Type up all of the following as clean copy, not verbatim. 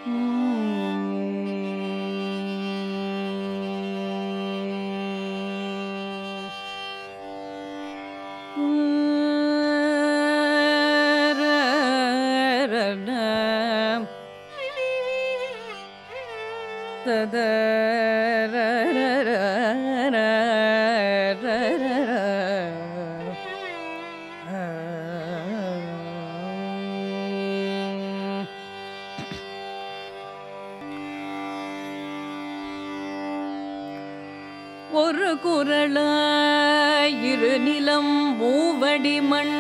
ஒரு குரலாய் இரு நிலம் மூவடி மண்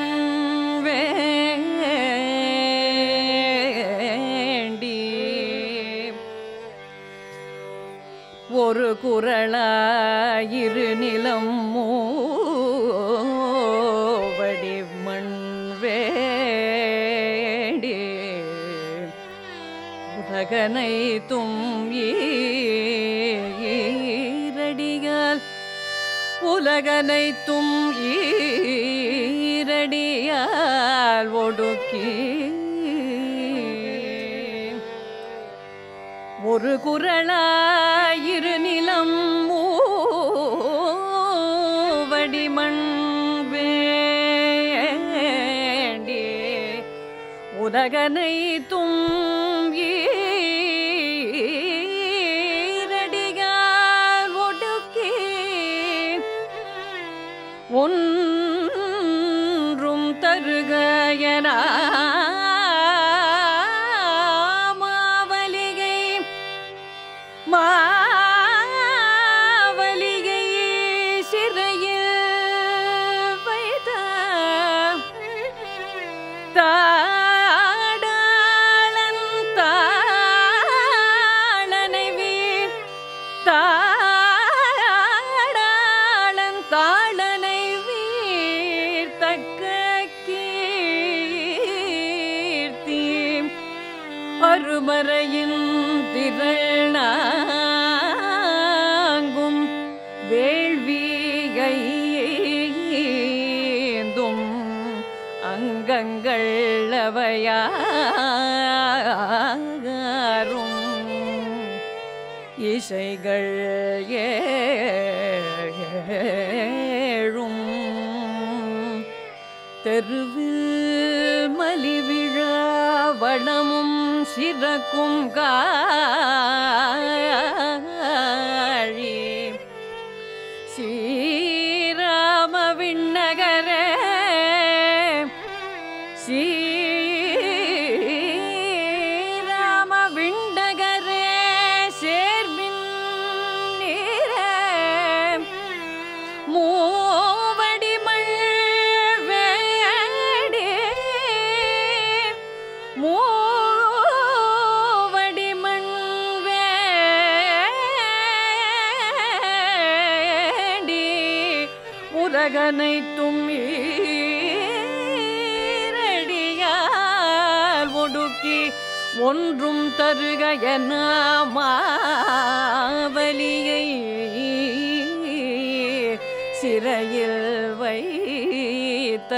வேண்டி ஒரு குரலாய் இரு நிலம் மூவடி மண் வேண்டி உலகனை ஈரடியால் உலகனைத்தும் ஈரடியால் ஒடுக்கி ஒரு குரலாயிரு நிலம் மூவடி மண் வேண்டி உலகனைத்தும் ஒன்றும் தருக என மாவலிகை சிறையில் வைத்த தாடாளன் தாளனை வீர் தாடாளன் தாளனை வீர் தக்க கீர்த்தி அருமறையின் திரள்நாங்கும் வேள்வியைந்தும் அங்கங்கள் அவையாரும் இசைகள் ஏழும் தெருவில் மலிவிழா வளமும் சிறக்கும் காழி ஸ்ரீராம விண்ணகரே ஸ்ரீராம விண்ணகரே சேர்மின் நீரே மூவடி மண் வேடி மூவடி மண் வேடி உலகனைத்தும் ஈரடியால் ஒடுக்கி ஒன்றும் தருக என மாவலியை சிறையில் வைத்த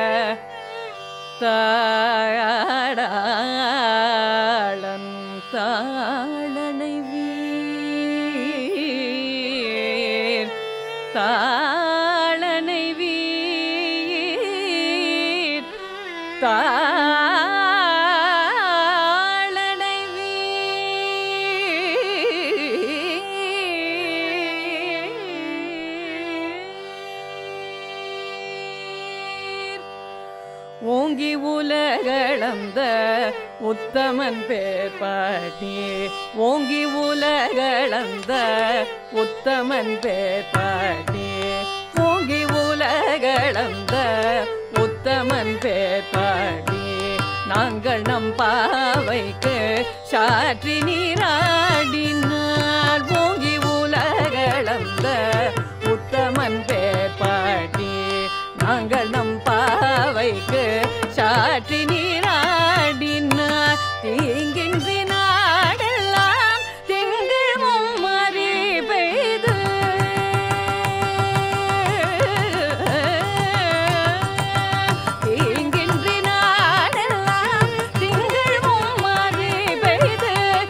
தாடாளன் தாளனை வீர் தாளனை வீர் தாளனை வீர் ஓங்கி உலகளந்த உத்தமன் பேர் பாடி ஓங்கி உலகளந்த உத்தமன் பேர் பாடி ஓங்கி உலகளந்த உத்தமன் பேர் பாடி நாங்கள் நம் பாவைக்கு சாற்றி நீராடினார் ஓங்கி உலகளந்த உத்தமன் பேர் பாடி நாங்கள் நம் பாவைக்கு சாற்றி நீராடினார் தீங்கின்றி நாடெல்லாம் திங்களும் மறி பெய்து தீங்கின்றி நாடெல்லாம் திங்களும் மறி பெய்து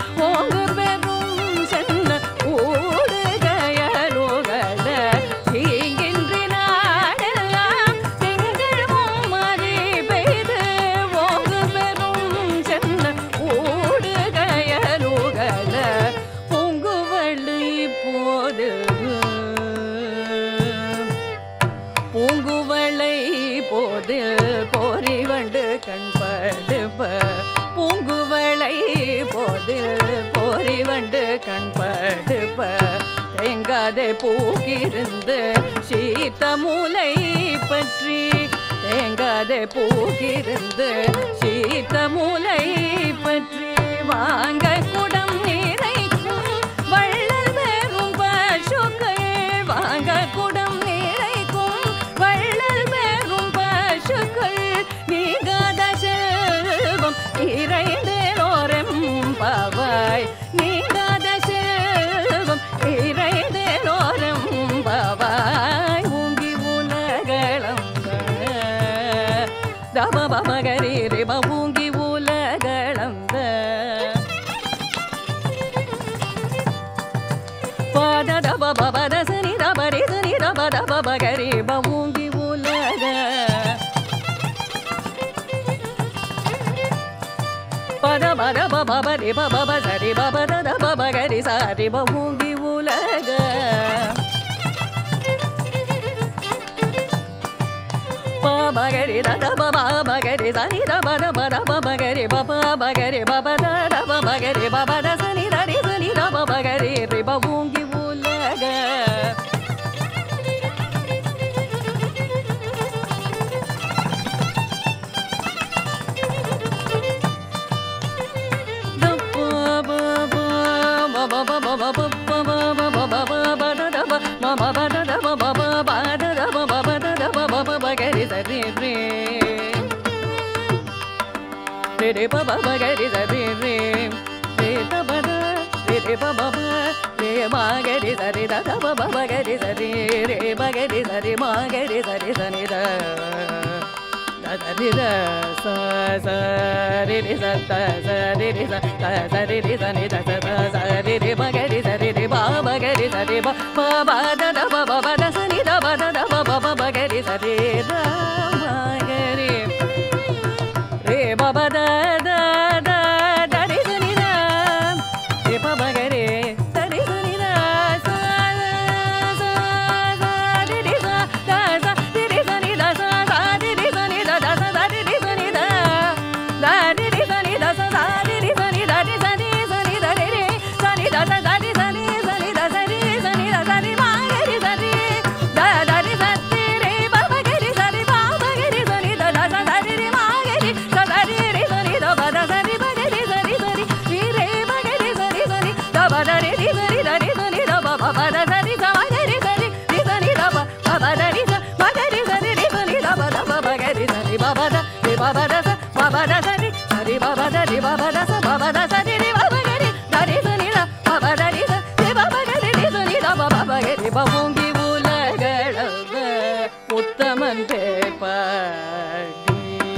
அதில் போரிவண்டு கண்படுப்ப தேங்காதே பூக்கிருந்து சீத்த மூலை பற்றி தேங்காதே பூக்கிருந்து சீத்த மூலை பற்றி வாங்க குடம் நிறைக்கும் வள்ளல் வேறும் பசுக்கள் வாங்க குடம் நிறைக்கும் வள்ளல் வேறும் பசுக்கள் நீங்காத செல்வம் இறைந்தேரோரம் பாவாய் நீங்காத செல்வம் இறைந்தேரோரம் பாவாய் ஊங்கி உலகளம் தப பமகரி ரிப ஊங்கி உலகளம் பாத தப பபத சனி தபரி சனி தப தப பகரி பஊங்கி உலக பத பத பபரி பப சரி பபத தப பகரி சாரி பஊங்கி உலக பகரி தப பகரி சனி தப தப தப பகரி பப பகரி பபத தப பகரி பபத சனி தரி சனி தப பகரி ரிப ஊங்கி உலக re ba ba ba ga re sa re re re da ba da re ba ba ba re ma ga re sa re da da ba ba ba ga re sa re re ba ga re sa re ma ga re sa re sa ni da da da re da sa sa re sa ta sa re sa ta sa re sa ni da sa ta sa re ba ga re sa re ba ba ga re sa re ba ba ba da da ba ba ba da sa ni da ba da da ba ba ba ga re sa re da ma ga re ba ba da da da da re sa ni da re ba ba ga re da re sa ni da sa sa sa re sa da sa re sa ni da sa sa re sa ni da da sa da re sa ni da da re sa ni da sa sa re sa ni da re sa ni da re sa ni da sa da re sa ni da sa re sa ni da sa re ma ga re sa re da da re sa re ba ba ga re sa re ba ba ga re sa ni da da sa da re ma ga re sa da re sa ni da ba da sa re ba ga re sa re re ba ga re sa ni da ba da re sa ni da re sa ni da ba ba ba da sa ni sa ma ga re sa ni da ba ba da re sa ma ga re sa ni da ba da ba ba ga re sa ni ba ba da re ba ba da sa ba ba da sa ni ba ba da re ba ba da sa ba ba da sa ni re ba ba ga re da re sa ni da ba ba da re sa re ba ba ga re sa ni da ba ba ba ga re ba ஊங்கி Ulagalantha Uthaman பேர்பாடி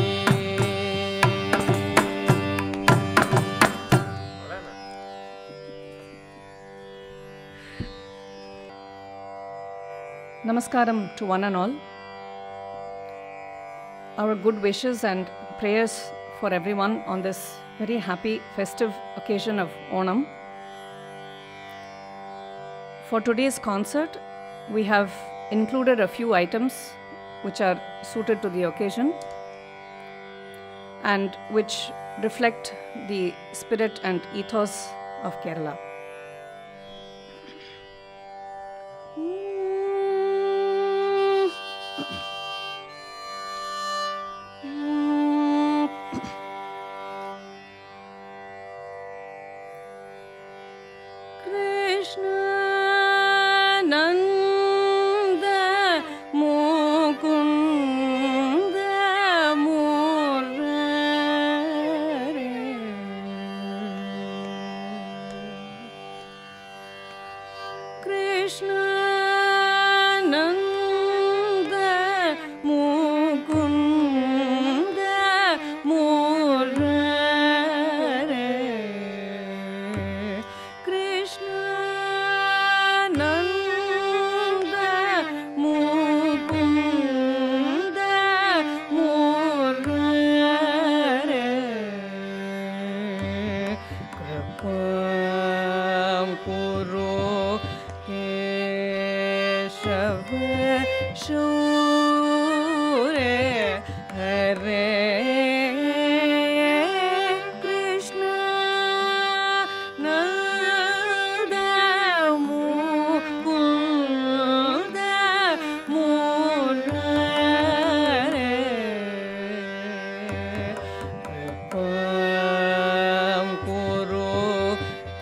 Namaskaram to one and all. Our good wishes and prayers for everyone on this very happy festive occasion of Onam. For today's concert, we have included a few items which are suited to the occasion and which reflect the spirit and ethos of Kerala.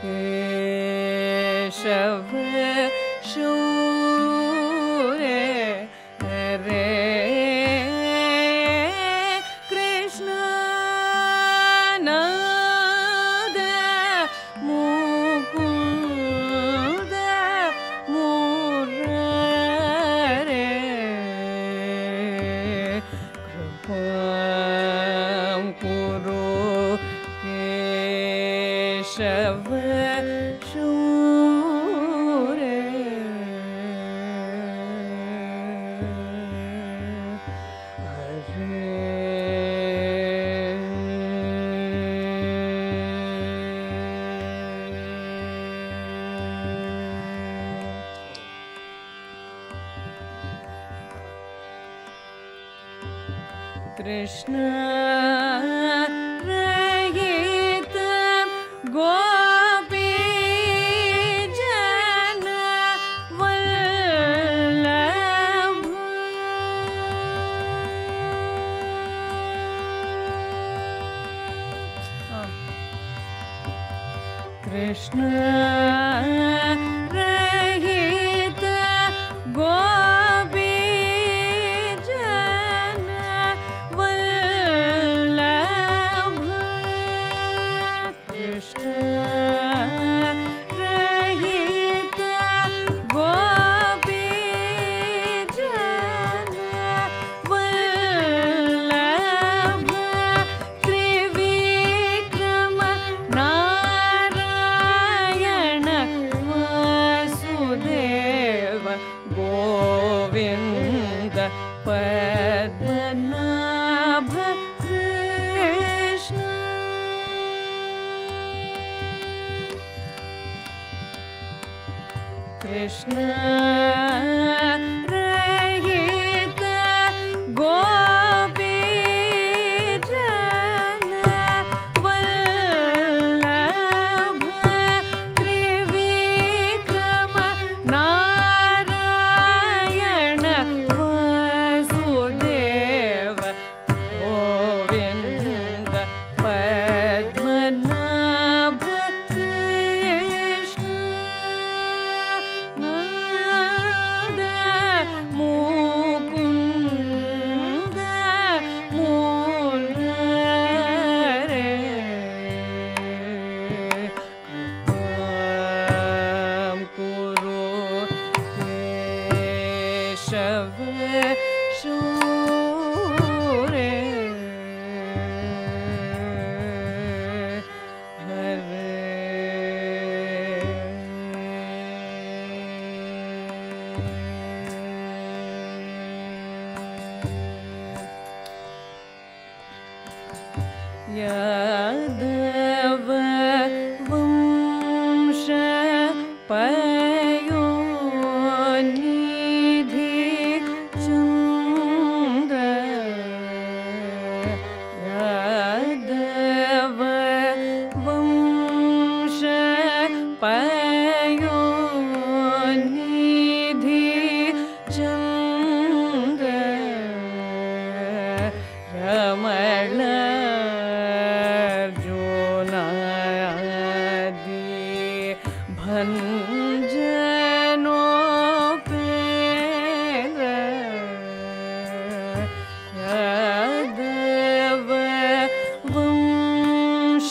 Keshav शौर्य रे कृष्ण नाद मुकुंद मुरारे कृपां कुरु केशव शौर्य कृष्ण रहित गोपी जन वल्लभ कृष्ण रहित गोपी जन वल्लभ कृष्ण रहित गोपी जन वल्लभ त्रिविक्रम नारायण वासुदेव गोविंद पद्मनाभ कृष्ण कृष्ण रहित गोपी जन वल्लभ त्रिविक्रम नारायण वासुदेव गोविंद पद्मनाभ कृष्ण नाद मुकुंद मुरारे कृपां कुरु केशव शौर्य यादव वंश पयोनिधि चंद्र यादव वंश पयोनिधि चंद्र रमण भंजनोपेन्द्र यादव वंश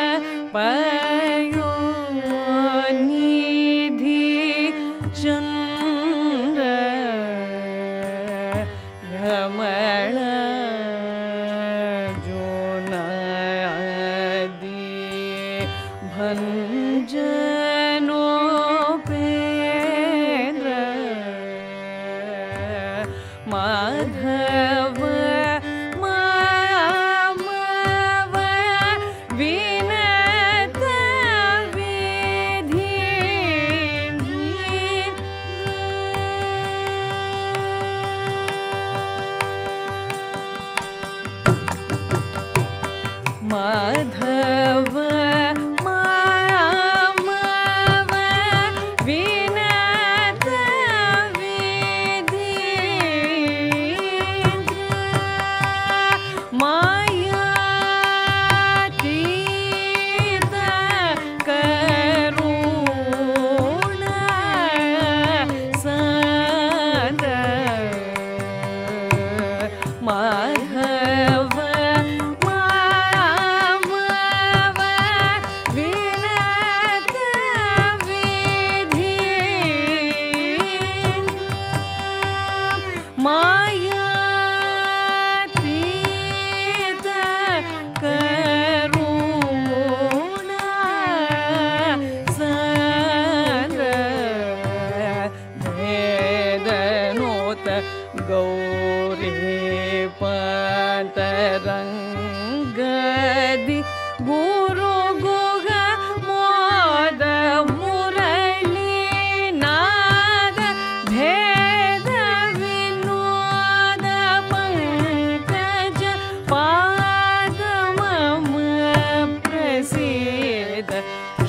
पयोनिधि चंद्र रमण जोनादि भंजनोपेन्द्र माधव मामव विनत विधि माधव मामव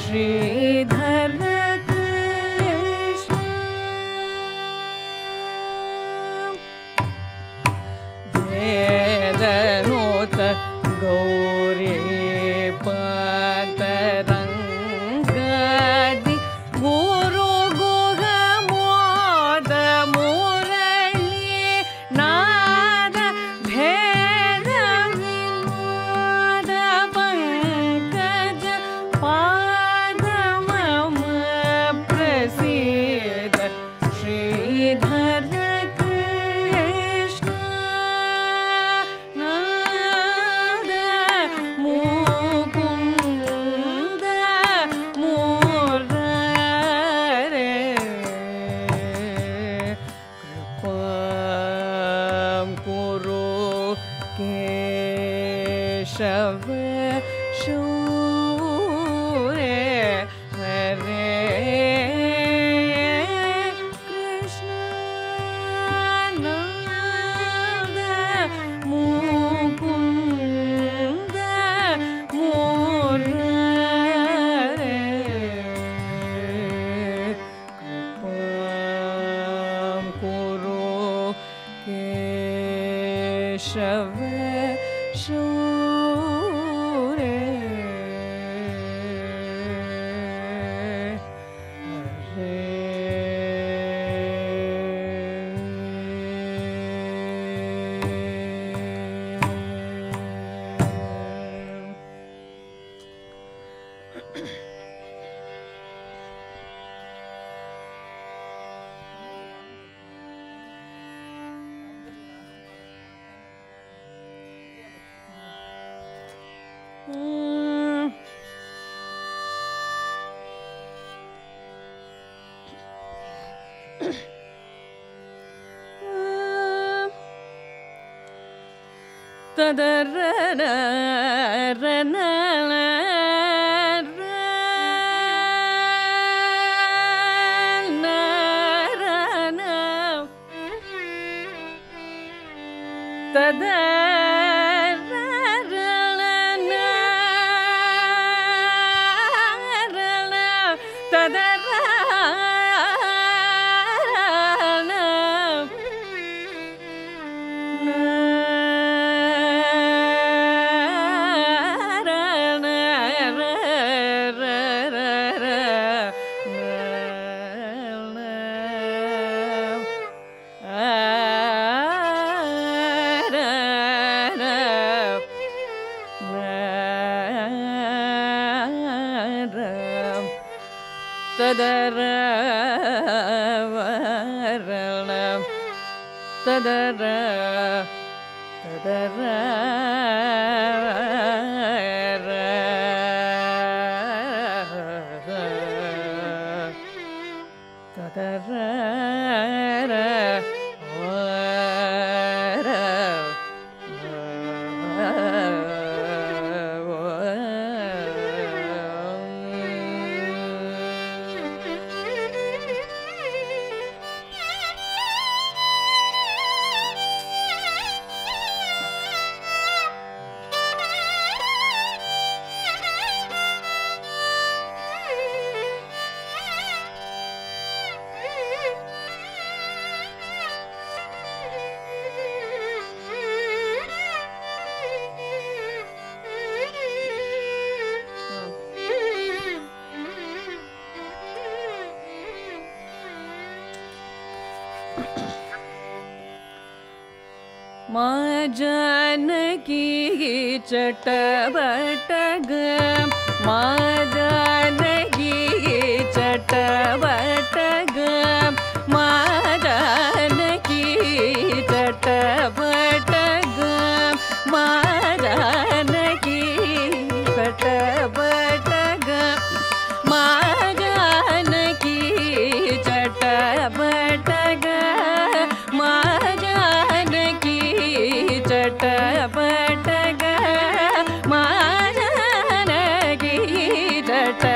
श्रीधर कृष्ण वेदनोत गौरी पतरंगदि गुरु गुह मोद मुरली नाद भेद विनोद पंकज पाद मम प्रसीद श्रीधर कृष्ण नाद मुकुंद मुरारे कृपां कुरु केशव शौरे हरे कृष्ण नाद मुकुंद मुरारे कृपां कुरु केशव शौरे ததரன ரன माँ जानकी चटबटग माँ जानकी चटबटग माँ जानकी चटबटग माँ जानकी चटबटग माँ जानकी चटबटग माँ चटपटग माँ जानकी चट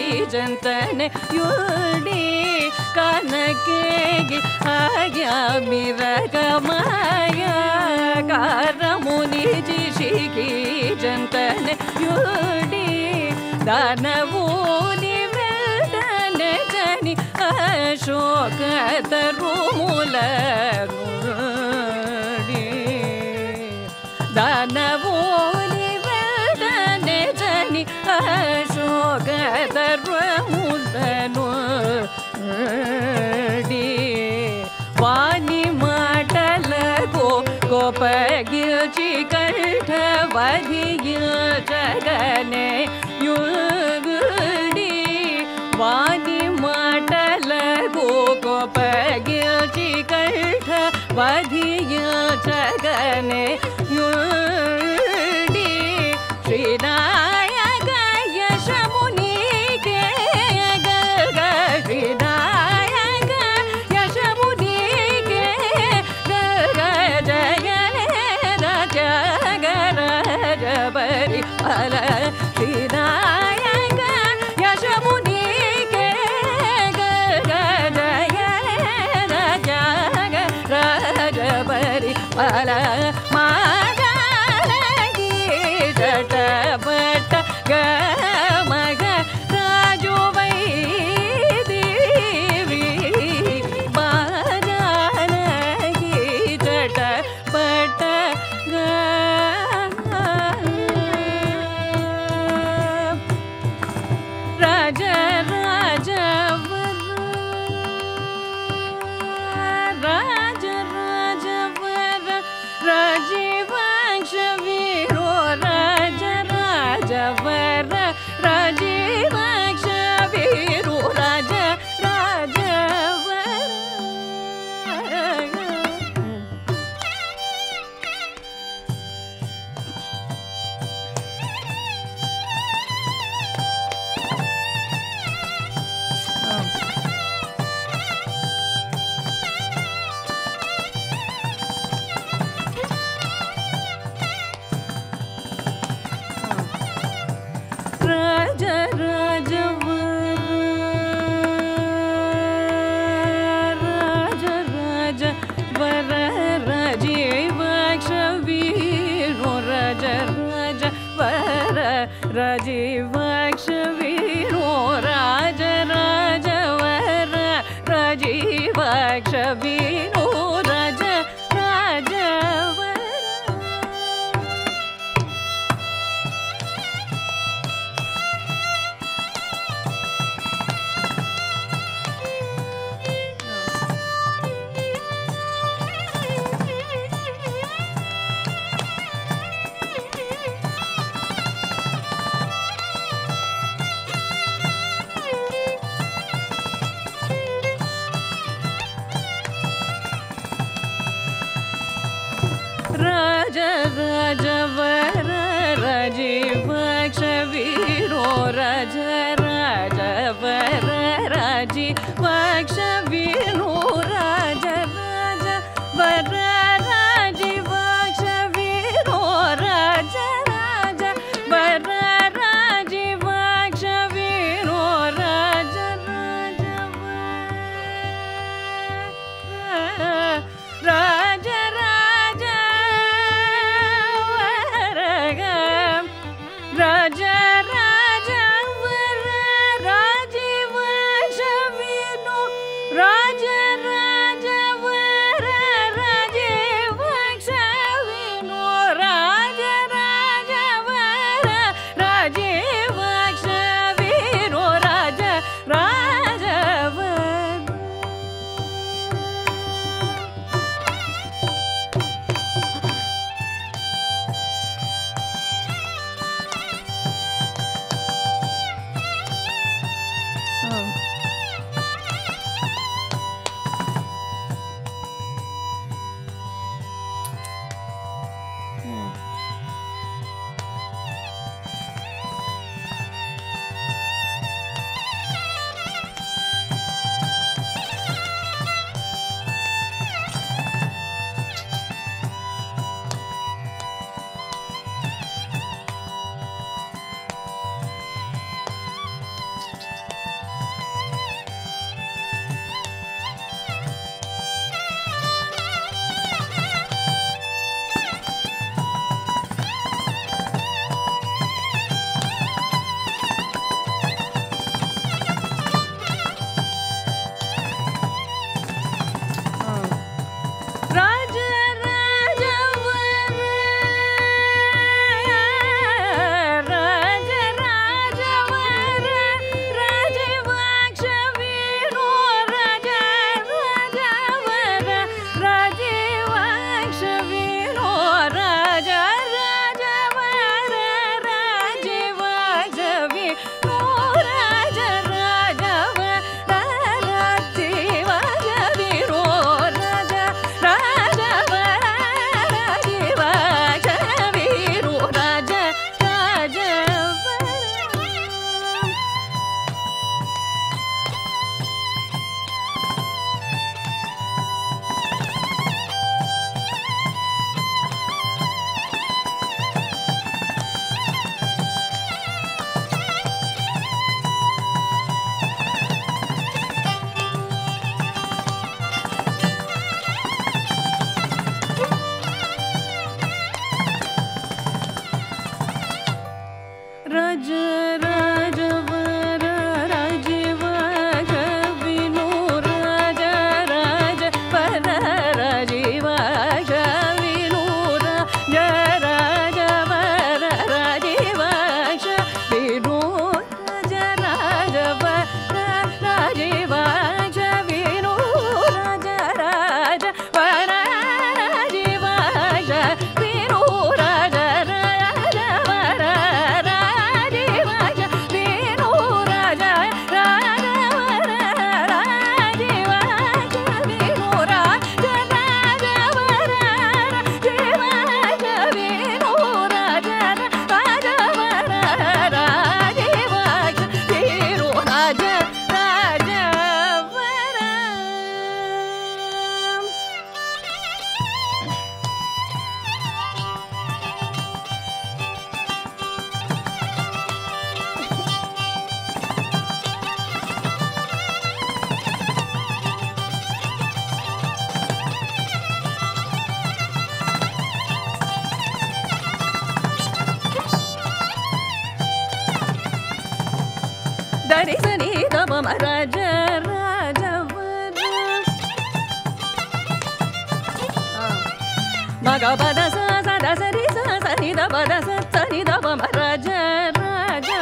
ಜಂತನೆ ಯುಡಿ ಕನಕೆಗೆ ಆಗ್ಯ ಮಿರಗ ಮಾಯ ಕಾರ ಮುನಿ ಜಿಶಿಗಿ ಜಂತನೆ ಯುಡಿ ದಾನವೂನಿ ವೆಲ್ದನೆ ಜನಿ ಅಶೋಕ ತರುಮೂಲ ದಾನವೂನಿ ವೆಲ್ದನೆ ಜನಿ ಅಶೋಕ ತರುಮೂಲನು ವಾನಿ ಮಾಟಲ ಗೋಪಗಿಲ್ಚಿ ಕಂಠ ವಧಿಯ ಜಗನೆ ಯುಡಿ ವಾನಿ ಮಾಟಲ ಗೋಪಗಿಲ್ಚಿ ಕಂಠ ವಧಿಯ ಜಗನೆ ಯುಡಿ ಶ್ರೀನಾಯಕ ಯಶಮುನಿ ಕೆ ಗಗ ಶ್ರೀನಾಯಕ ಯಶಮುನಿ ಕೆ ಗಗ ಜಯನೆ ಜಗರ ಜಬರಿ ಫಲ ಶ್ರೀನಾಯಕ ಯಶಮುನಿ ಕೆ ಗಗ ಜಯನೆ ಜಗರ ಜಬರಿ ಫಲ ಮಾಗಲಗಿ ಜಟಪಟ ಗಮಗ ರಾಜು ವೈದೇವಿ ಬಾಗಲಗಿ ಜಟಪಟ ರಾಜ ರಾಜ ರಾಜ ರಾಜವರ ರಾಜೀವಾಂಶ ವೀರೋ ರಾಜ ರಾಜವರ ರಾಜೀವಾಂಶ ವೀರೋ ರಾಜ ರಾಜವರ ರಾಜ ರಾಜವರ ರಾಜ ರಾಜವರ ರಾಜೀವಾಕ್ಷ ವೀರೋ ರಾಜ ರಾಜವರ ರಾಜೀವಾಕ್ಷ ವೀರೋ ರಾಜ ರಾಜವರ ರಾಜೀವಾಕ್ಷ ವೀರೋ ರಾಜ ರಾಜವರ ರಾಜ ರಾಜವರ ರಾಜೀವಾಕ್ಷ ವೀರೋ ರಾಜ ರಾಜವರ ರಾಜೀವಾಕ್ಷ ವೀರೋ ರಾಜ ರಾಜವರ ರಾಜೀವಾಕ್ಷ ವೀರೋ ರಾಜ ರಾಜವರ ರಾಜೀವಾಕ್ಷ ವೀರೋ ರಾಜ ರಾಜವರ ರಾಜ sani da pa ma raja raja ma ga pa da sa sa da sa ri sa sa ni da pa da sa ni da pa ma raja raja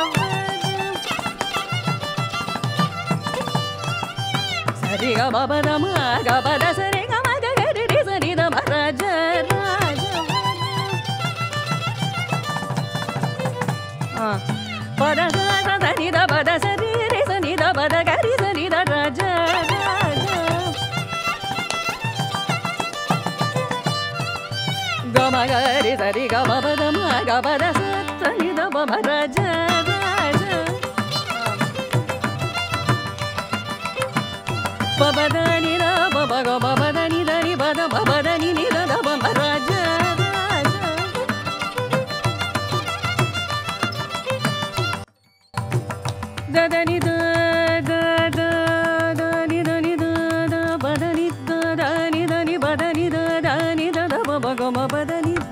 sa ri ga pa da ma ga pa da sa ri ga ma ga ga ri sa ni da ma raja raja pa da sa sa ni da pa da sa ri sa ni da pa da ga ri sa ni da raja raja ga ma ga ri sa ri ga ma pa da ma ga pa da sa ni da pa ma raja raja pa pa da ni da pa pa ga pa pa da ni pa da pa pa da ni da da pa ma raja raja da da ni da da da da ni da da pa da ni da ni pa da ni da ni da da pa pa ga ma pa da ni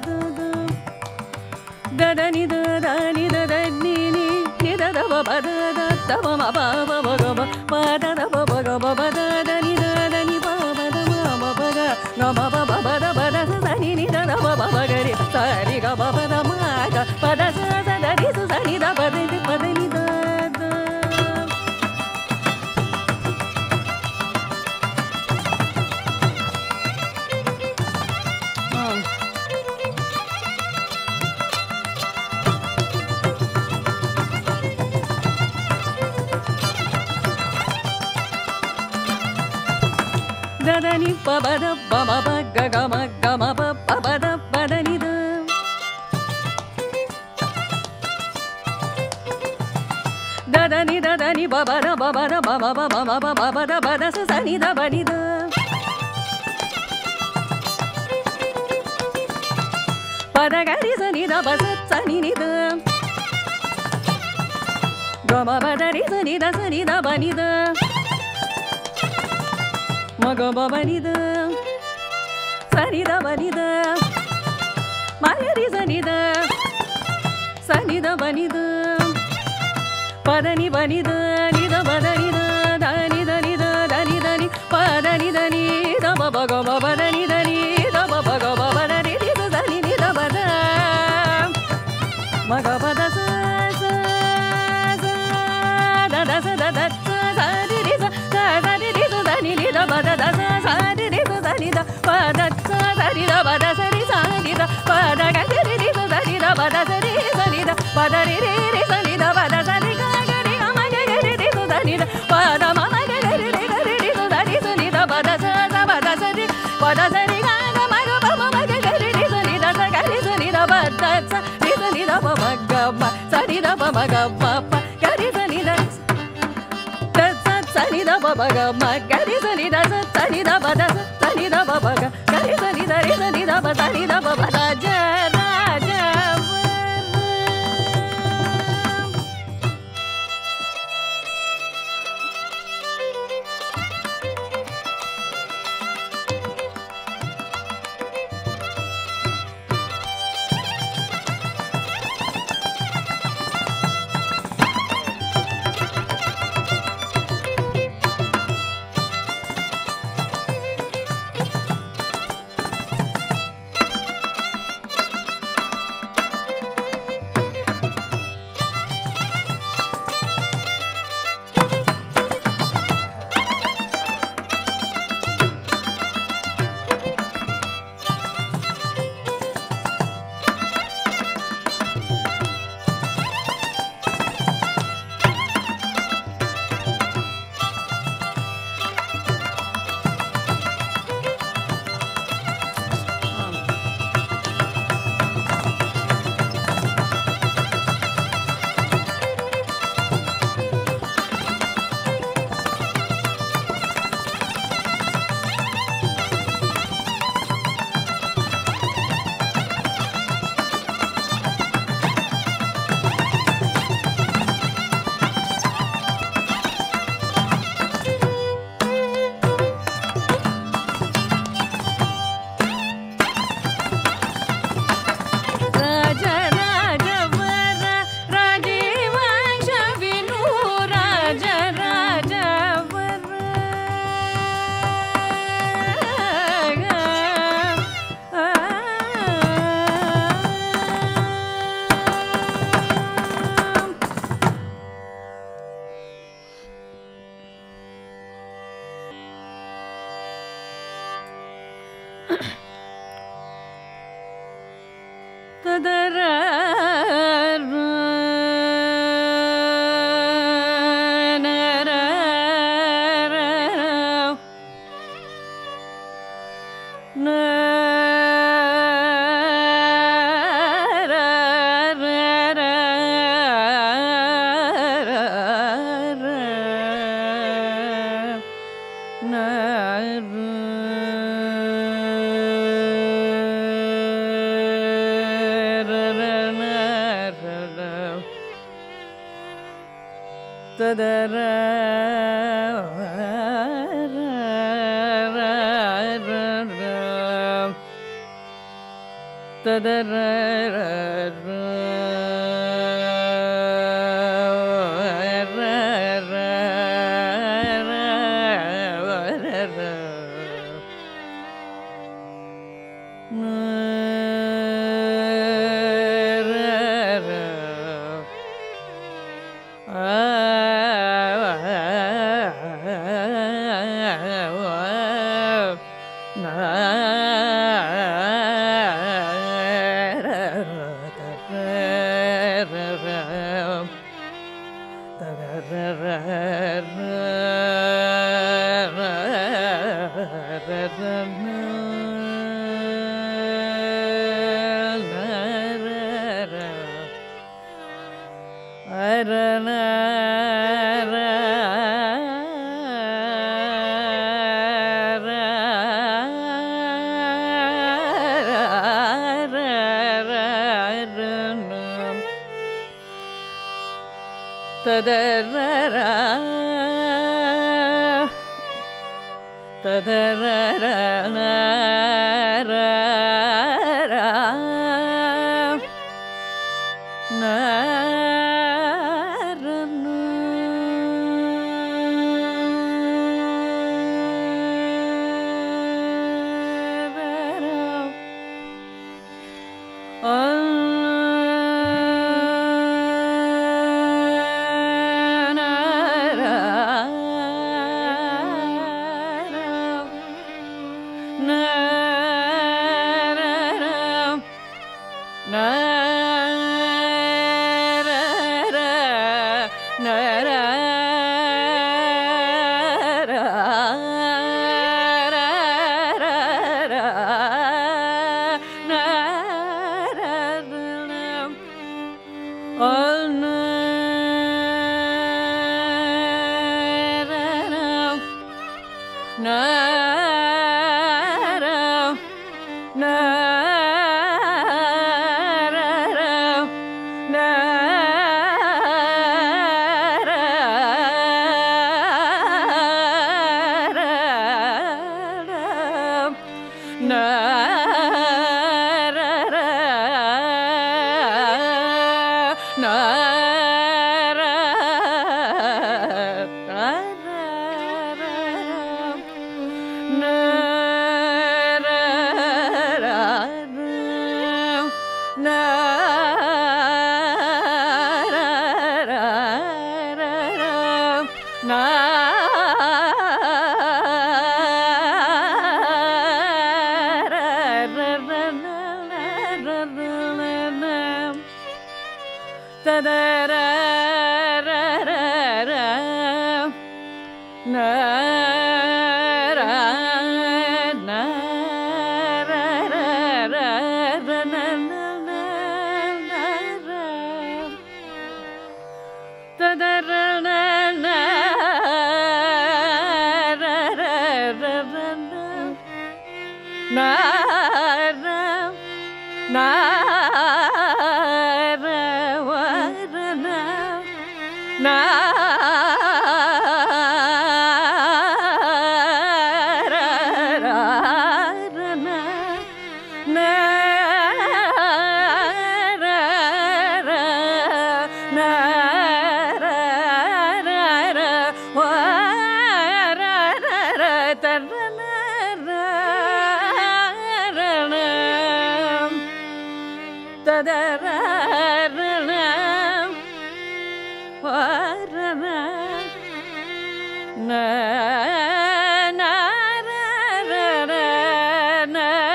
da da ni da ni da ni da da pa pa da pa ma pa pa ga pa pa da pa pa ga pa pa da ni pa pa da ma pa ga ga ma pa pa da sa ni da da pa pa ga ri sa ri ga pa pa da ma ga pa da sa da ri sa ni da pa da ni da da da ni pa pa da pa ma pa ga ma pa pa da ni da da ni pa pa da pa ma pa da pa da sa ni da pa ni da pa da ga ri sa ni da pa sa ni da ga ma pa da ri sa ni da pa ni da ma ga ba ba ni da sa ni da ba ni da ma ga ri sa ni da ba ni da pa da ni ba ni da pa da ni da ni da ni pa da ni da pa pa ga pa da ni da pa pa ga pa da ni sa ni da pa da ma ga pa da sa da sa da sa ni sa da ni sa ni da pa da sa ni sa ni da pa da sa ni da pa da sa ni da pa da ga ni sa ni da pa da sa ni da pa da ri sa ni da pa da sa ni ga ri ga ma ga ri sa ni da pa da ma ma ga ri sa ni da pa da sa ri pa da sa ri ga ma ga pa ma ga ri sa ni da sa ga ri sa ni da pa da sa ni da pa ma ga ma sa ni da pa ma ga pa pa ga ri sa ni da sa ni da pa pa ga ma ga ri sa ni da sa ni da pa da sa ni da pa pa ga ri sa ni da pa sa ni da pa pa raja raja na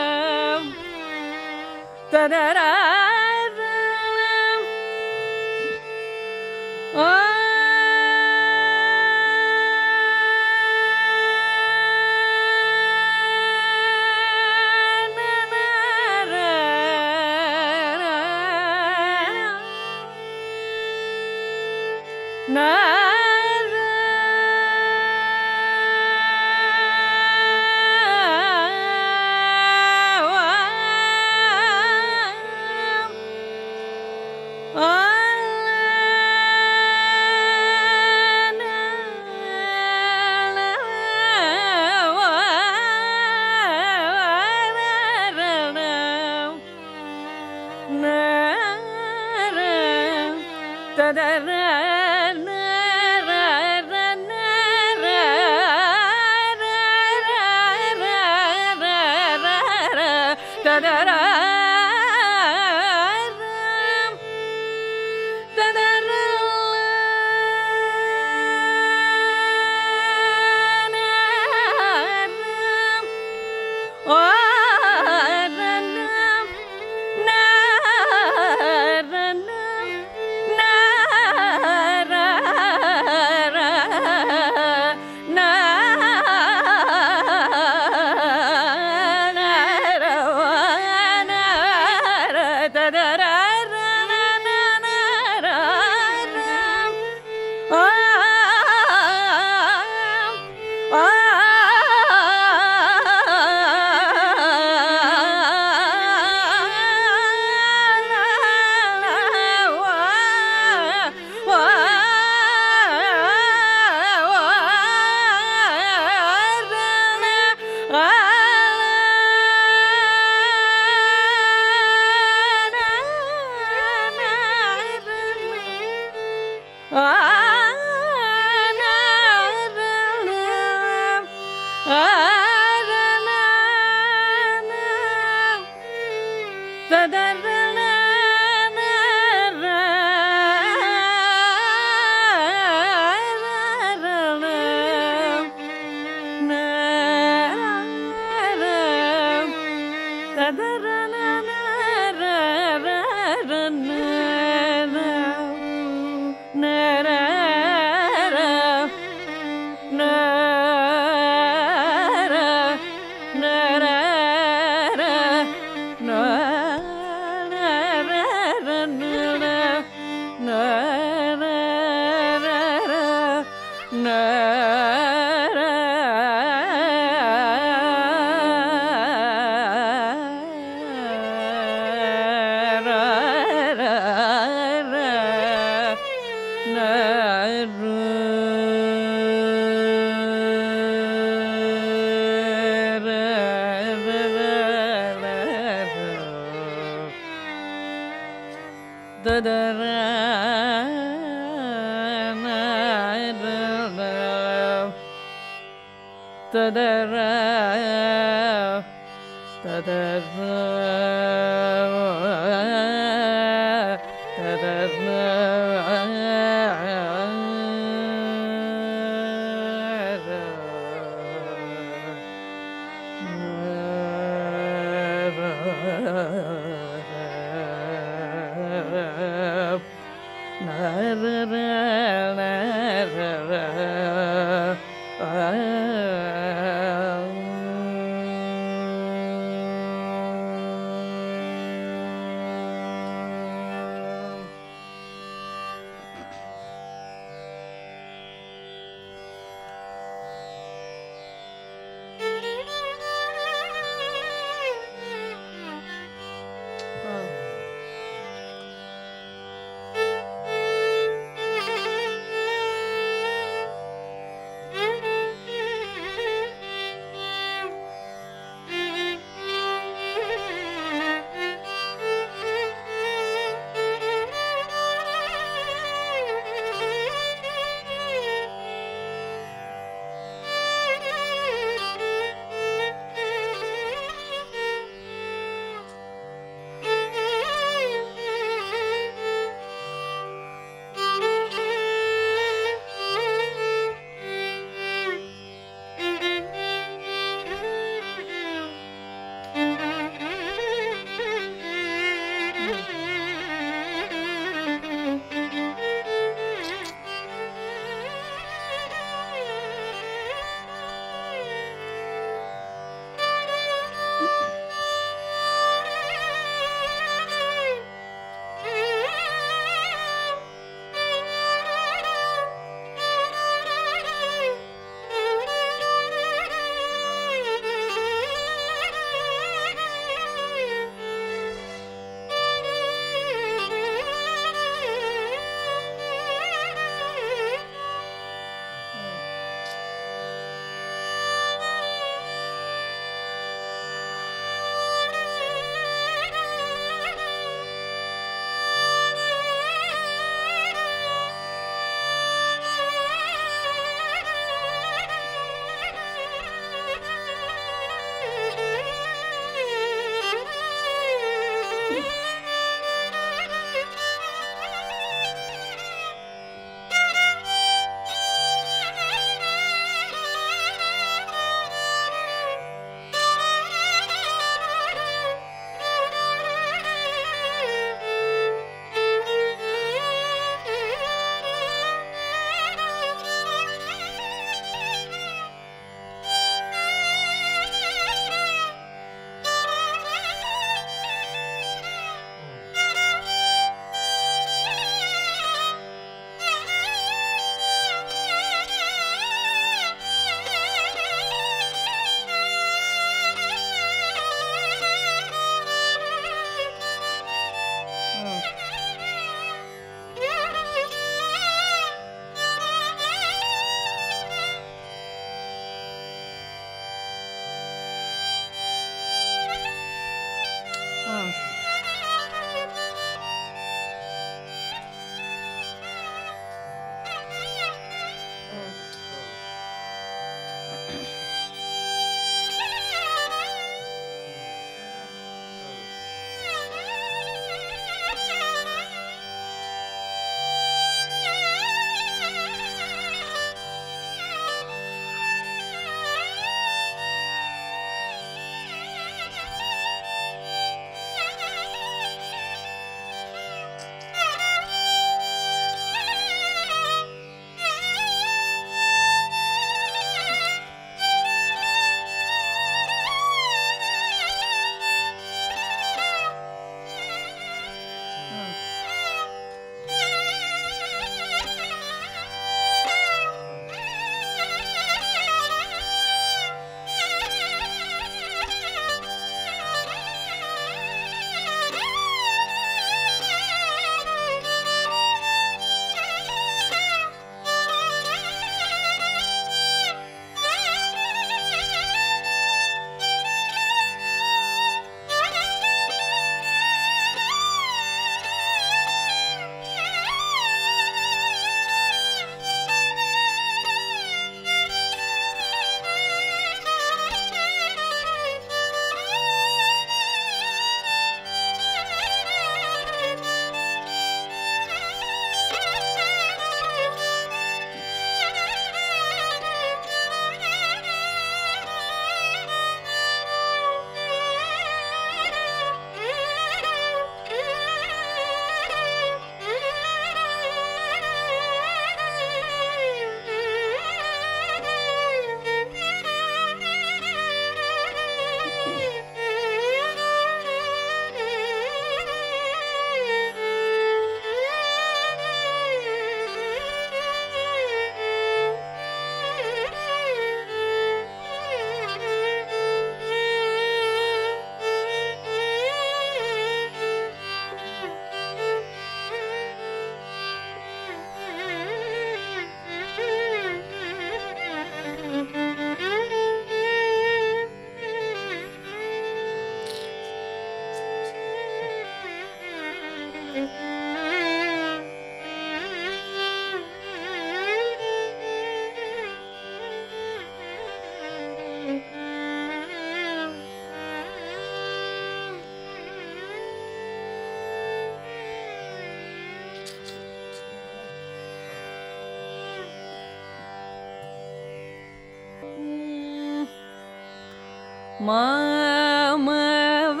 मामव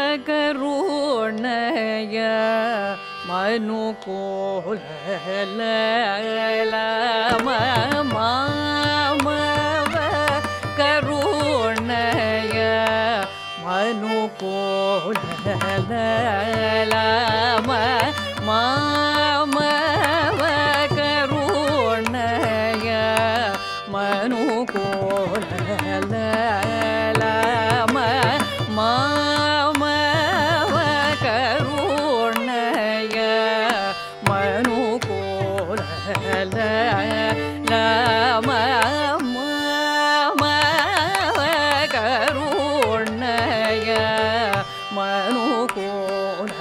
करुणय मनुकूल मामव करुणय मनुकूल मामव करुणय मनुकूल मामव करुणय मनुकूल करुणय मनुकूल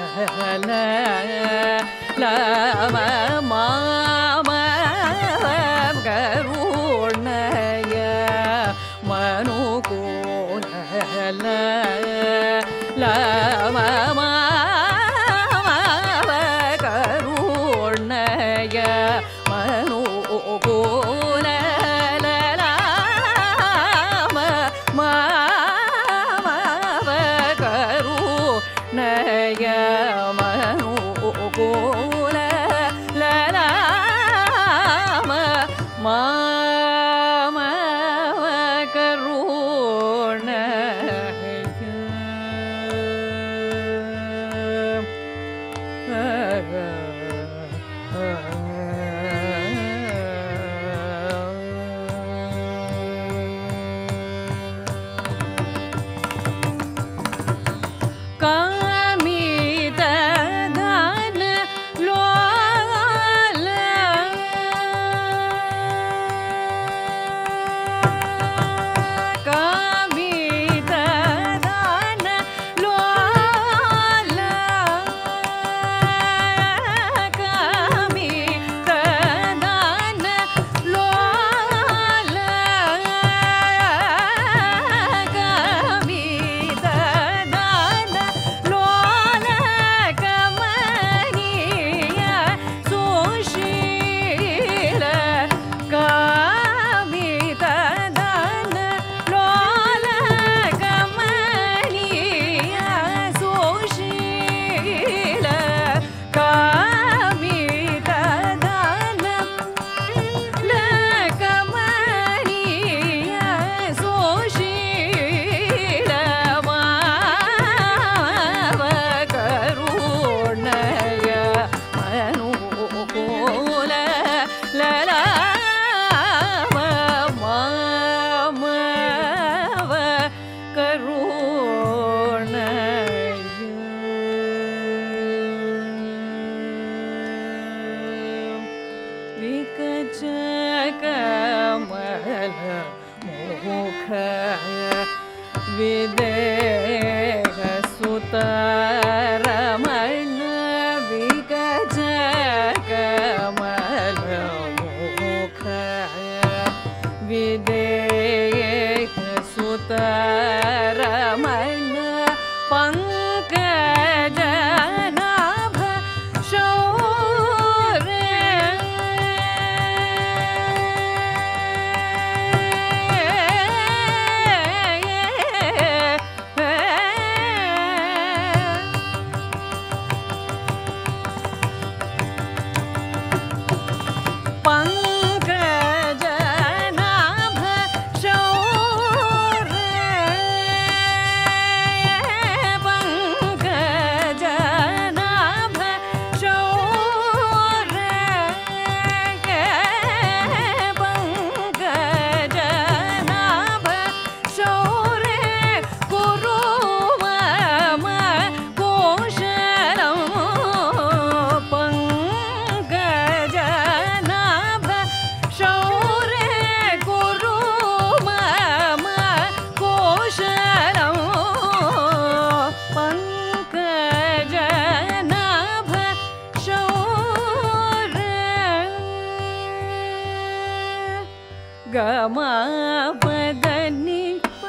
गमापदनि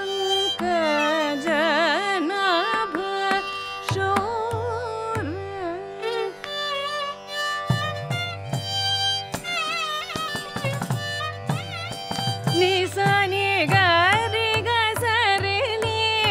पंकजनाभ शौर निसनि गरि गसरि नि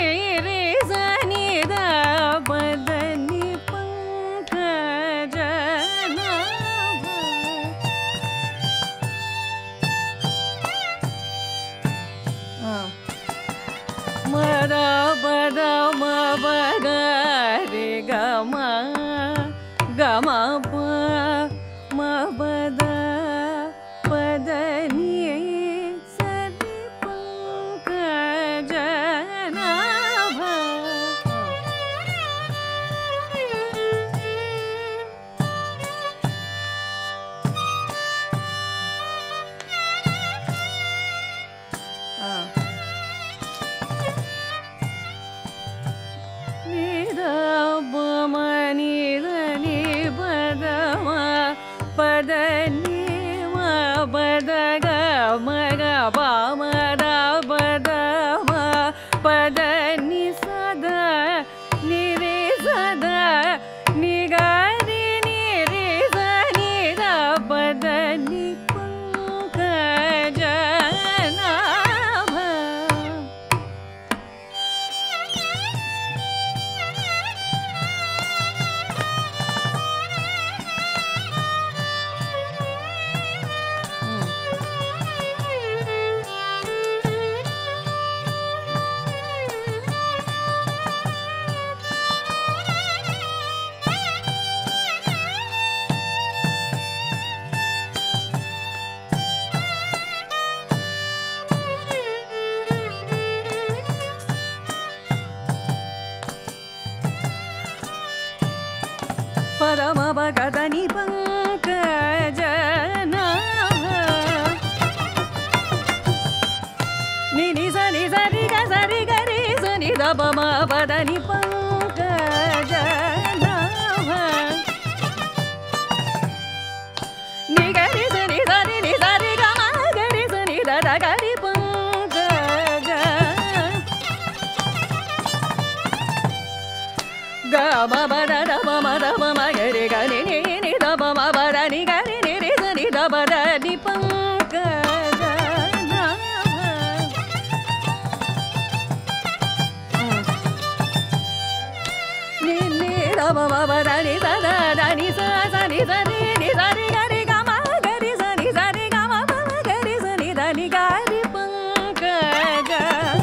Paramabhagadani Pankajana Nini Sani Sari Gasari Gari Sani Dabama Padani Pankajana Nigari Sani Sari Nisari Gama Gari Sani Dada Gari Gama bada da bama da bama gari gari ni ni da bama bada ni gari ni ni da ni da bada ni pankajana ni ni da bama bada ni da da ni sa sa ni sa ni sa ni gari gama gari sa ni gama bama gari sa ni da ni gari pankajana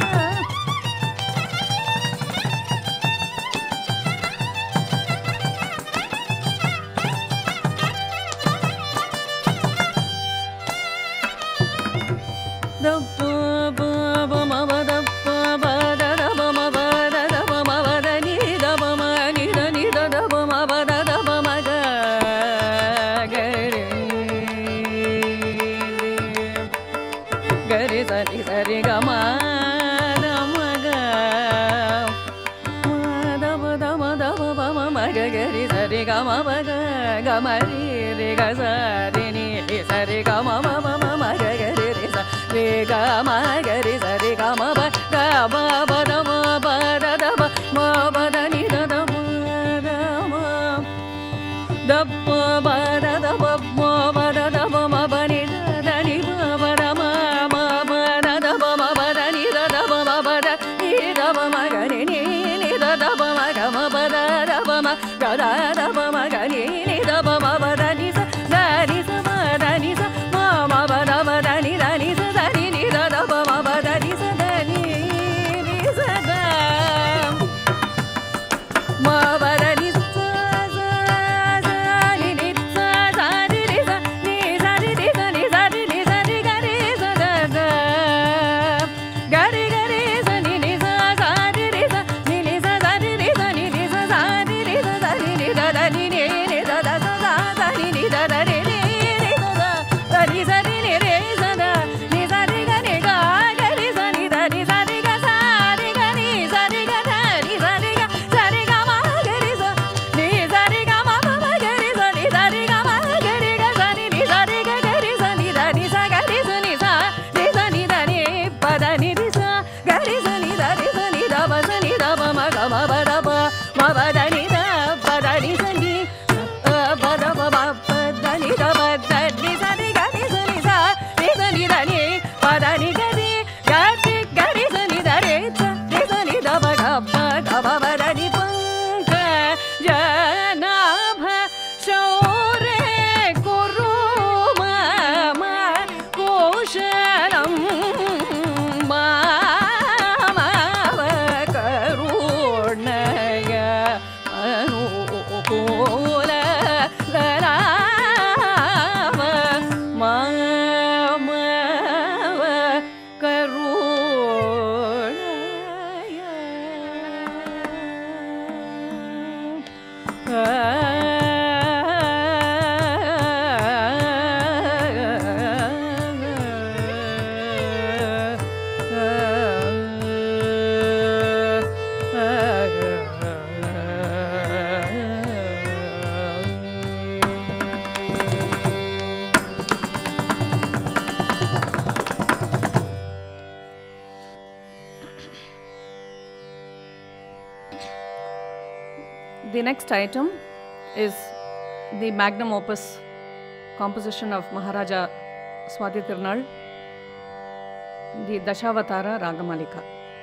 The next item is the magnum opus composition of Maharaja Swati Tirunal, the Dashavatara Ragamalika.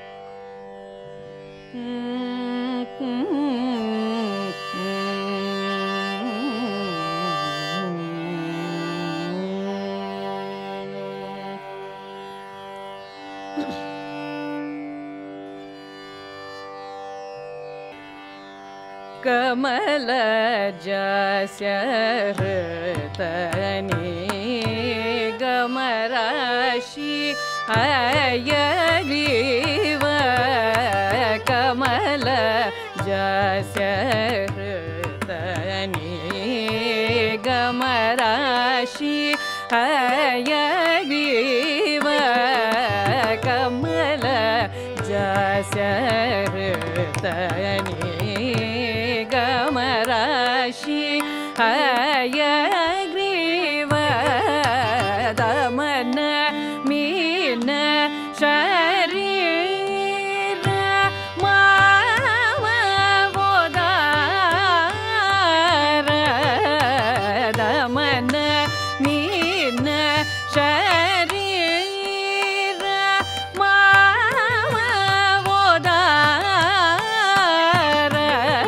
Kamal जस्य हृतनि गमराशि अयग्रीव Kamal जस्य हृतनि गमराशि अयग्रीव Kamal जस्य हृतनि गमराशि Hayagriva Daman mean शरीर मावोदार दमन mean शरीर मावोदार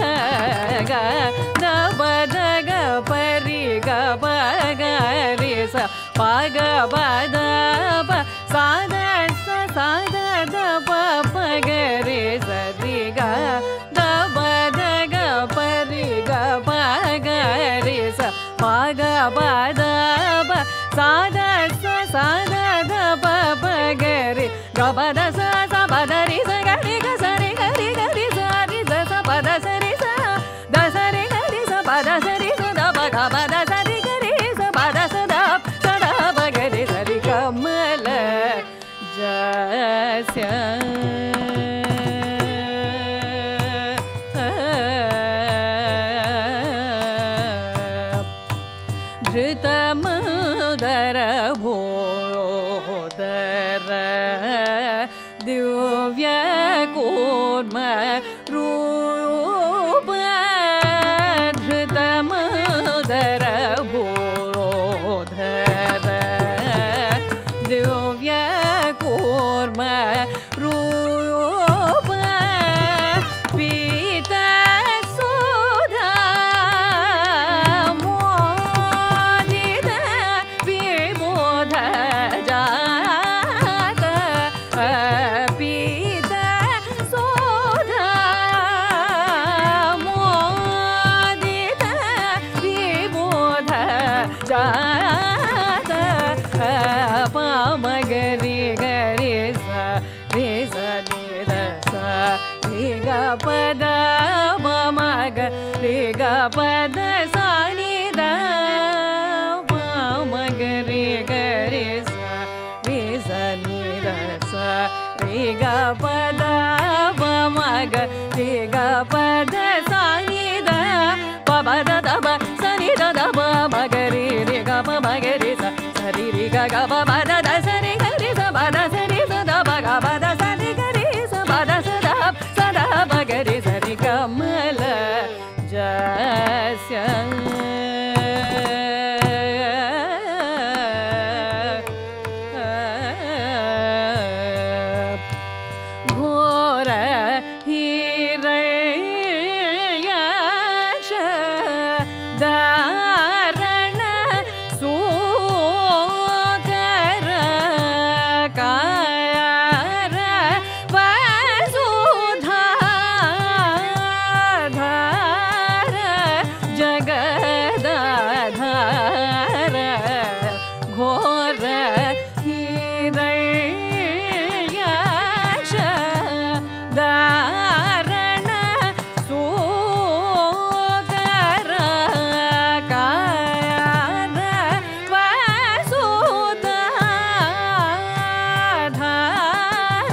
दबदग परि गबगरि स पग बदब साद साद दब पगरि सरि ग दबदग परि गबगरि स पग बदब साद साद दब पगरि गबद स बदरि स गरि ग सरि गरि गरि सरि स पद सरि स दसरि गरि स पद सरि स दब गबद सरि गरि स पद स दब सदब गरि सरि कमल जस्य धृतमुदर भोदर दिव्य कूर्म रूप धृतमुदर भोदर दिव्य कूर्म रूप पीत सुधा मोदित विबोध जात पीत सुधा मोदित विबोध जात पामगरि गरि स रे स नि र स रे ग पद मग रे ग पद स नि द पामगरि गरि स रे स नि र स रे ग पद मग रे ग पद स नि द प द ब स नि द ब मगरि रे ग प मगरि स सरि रे ग ग प द द स रि ग रि स प द स रि स द ब ग प द स रि ग रि स प द स द ब ग रि स रि कमल जस्य घोर हिरण्यश दारण सूकर कार वसुधाधार जगदाधार घोर हिरण्यश दारण सूकर कार वसुधाधार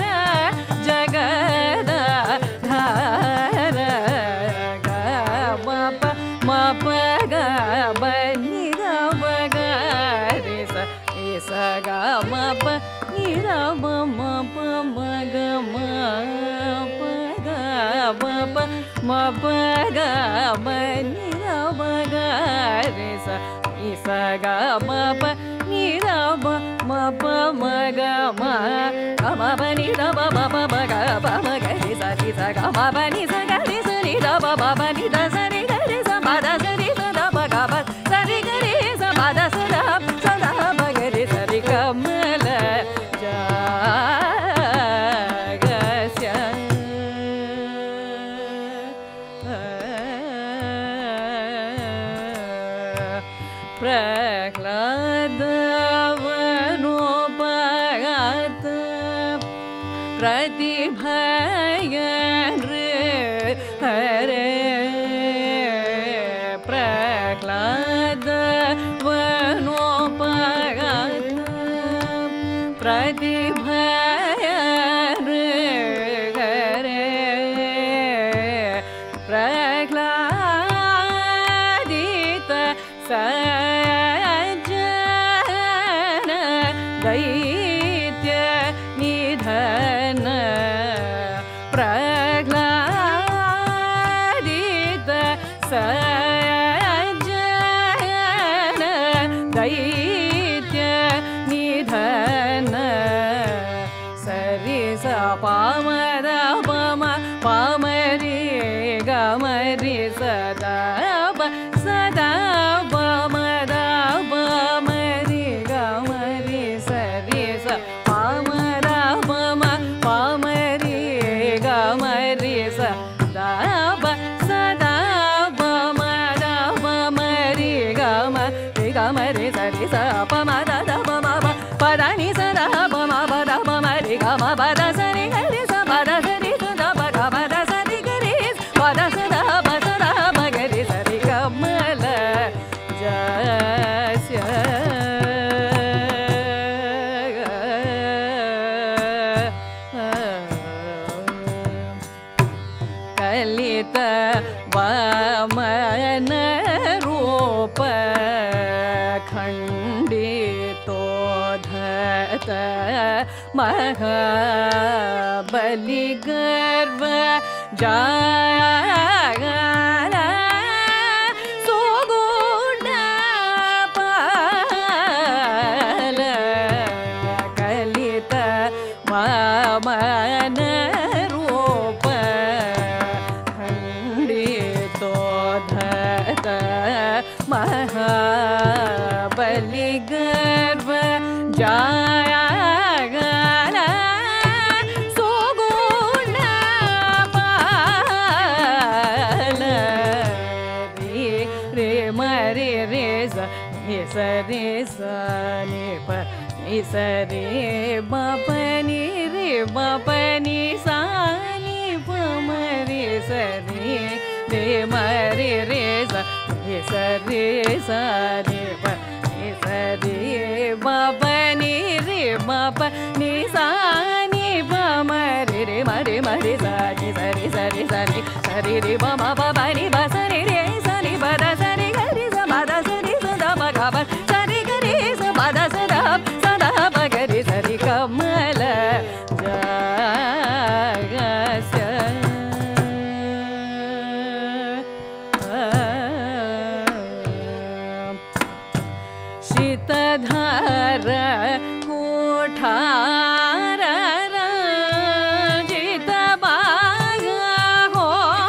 जगदाधार ग म प ग ब नि द ब ग रे स ए स ग म प नि द ब म प म ग म प ग ब प ma pa ga ma ni da ma ga re sa ni sa ga ma pa ni da ma pa ma ga ma pa ni da ba ga ba ma ga re sa ga ma pa ni sa ga re sa ni da ba ni da sa re ga re sa ma da sa re sa da ba ga ba sa re ga re sa ma da sa da ba ga re sa re ga ma la ja ga sya प्रह्लादवनोपगत प्रतिभयन हरे प्रह्लादवनोपगत प्रतिभयन हरे प्रह्लादित सज्जन दैत्य निधन प्रह्लादित सज्जन दैत्य निधन सरि स Palmer पम पामरि गमरि सदा सदा पमदा पमरि गमरि सरि स पामर पम पामरि गमरि सदा सदा पमदा पमरि गमरि सरि स पमदा पदा नि सदा पम पदा पमरि गम पदा सरि गरि स पदा सरि सदा पदा सरि गरि पदा सदा गरि सरि कमल जस्य कलित वामन रूप खंडितोद्धत महाबलि गर्व जागल सुगुण पाल कलित वामन रूप खंडितोद्धत महाबलि गर्व जागल सुगुण पाल रे मरे रे स रे स नि प नि स रे म प नि रे म प नि सा नि प म रे स रे म रे रे स नि स रे स नि प नि स रे म प नि रे म प नि सा नि प म रे रे म रे स नि स रे स रे स नि स रे रे म म प प नि प स रे रे स नि प द स रे ग रे स म द स रे स द प ग प स रे ग रे स म द स द प ग रे स रे कमल जगस्य शीतधार कोठार रंजित बाग हो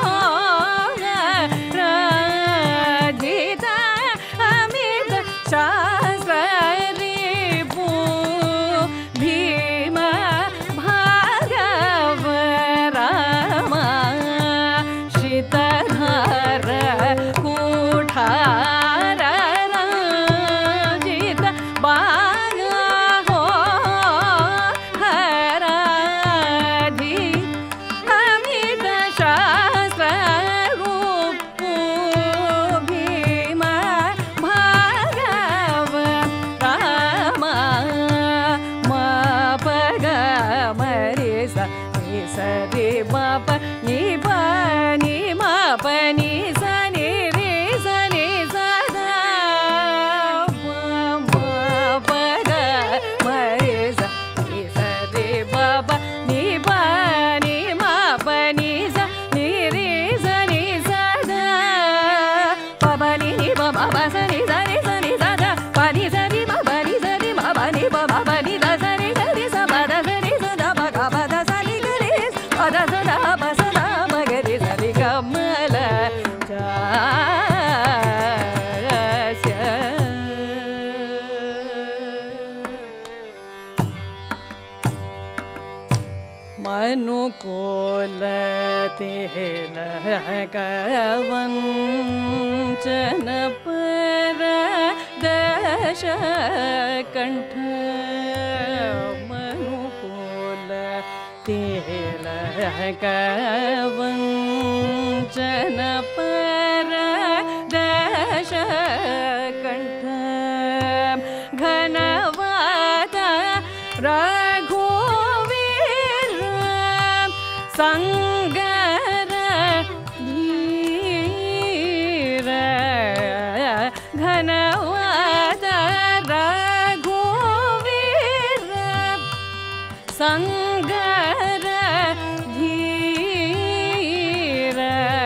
रंजित अमित शास्त्र रिपु भीम भार्गव राम शीतधार कोठार रंजित बाग हो हराधि अमित शास्त्र रूपु भीम भार्गव राम म प ग म रे स नि स रे म प नि प नि म प नि स नि रे स नि स द म प ग म रे स नि स रे म प नि प नि म प नि स नि रे स नि मनुकुल तिलक वंचन पर दश कंठ मनुकुल तिलक वंचन पर दश कंठ घनवाद रघुवीर संगर धीर घनवाद रघुवीर संगर धीर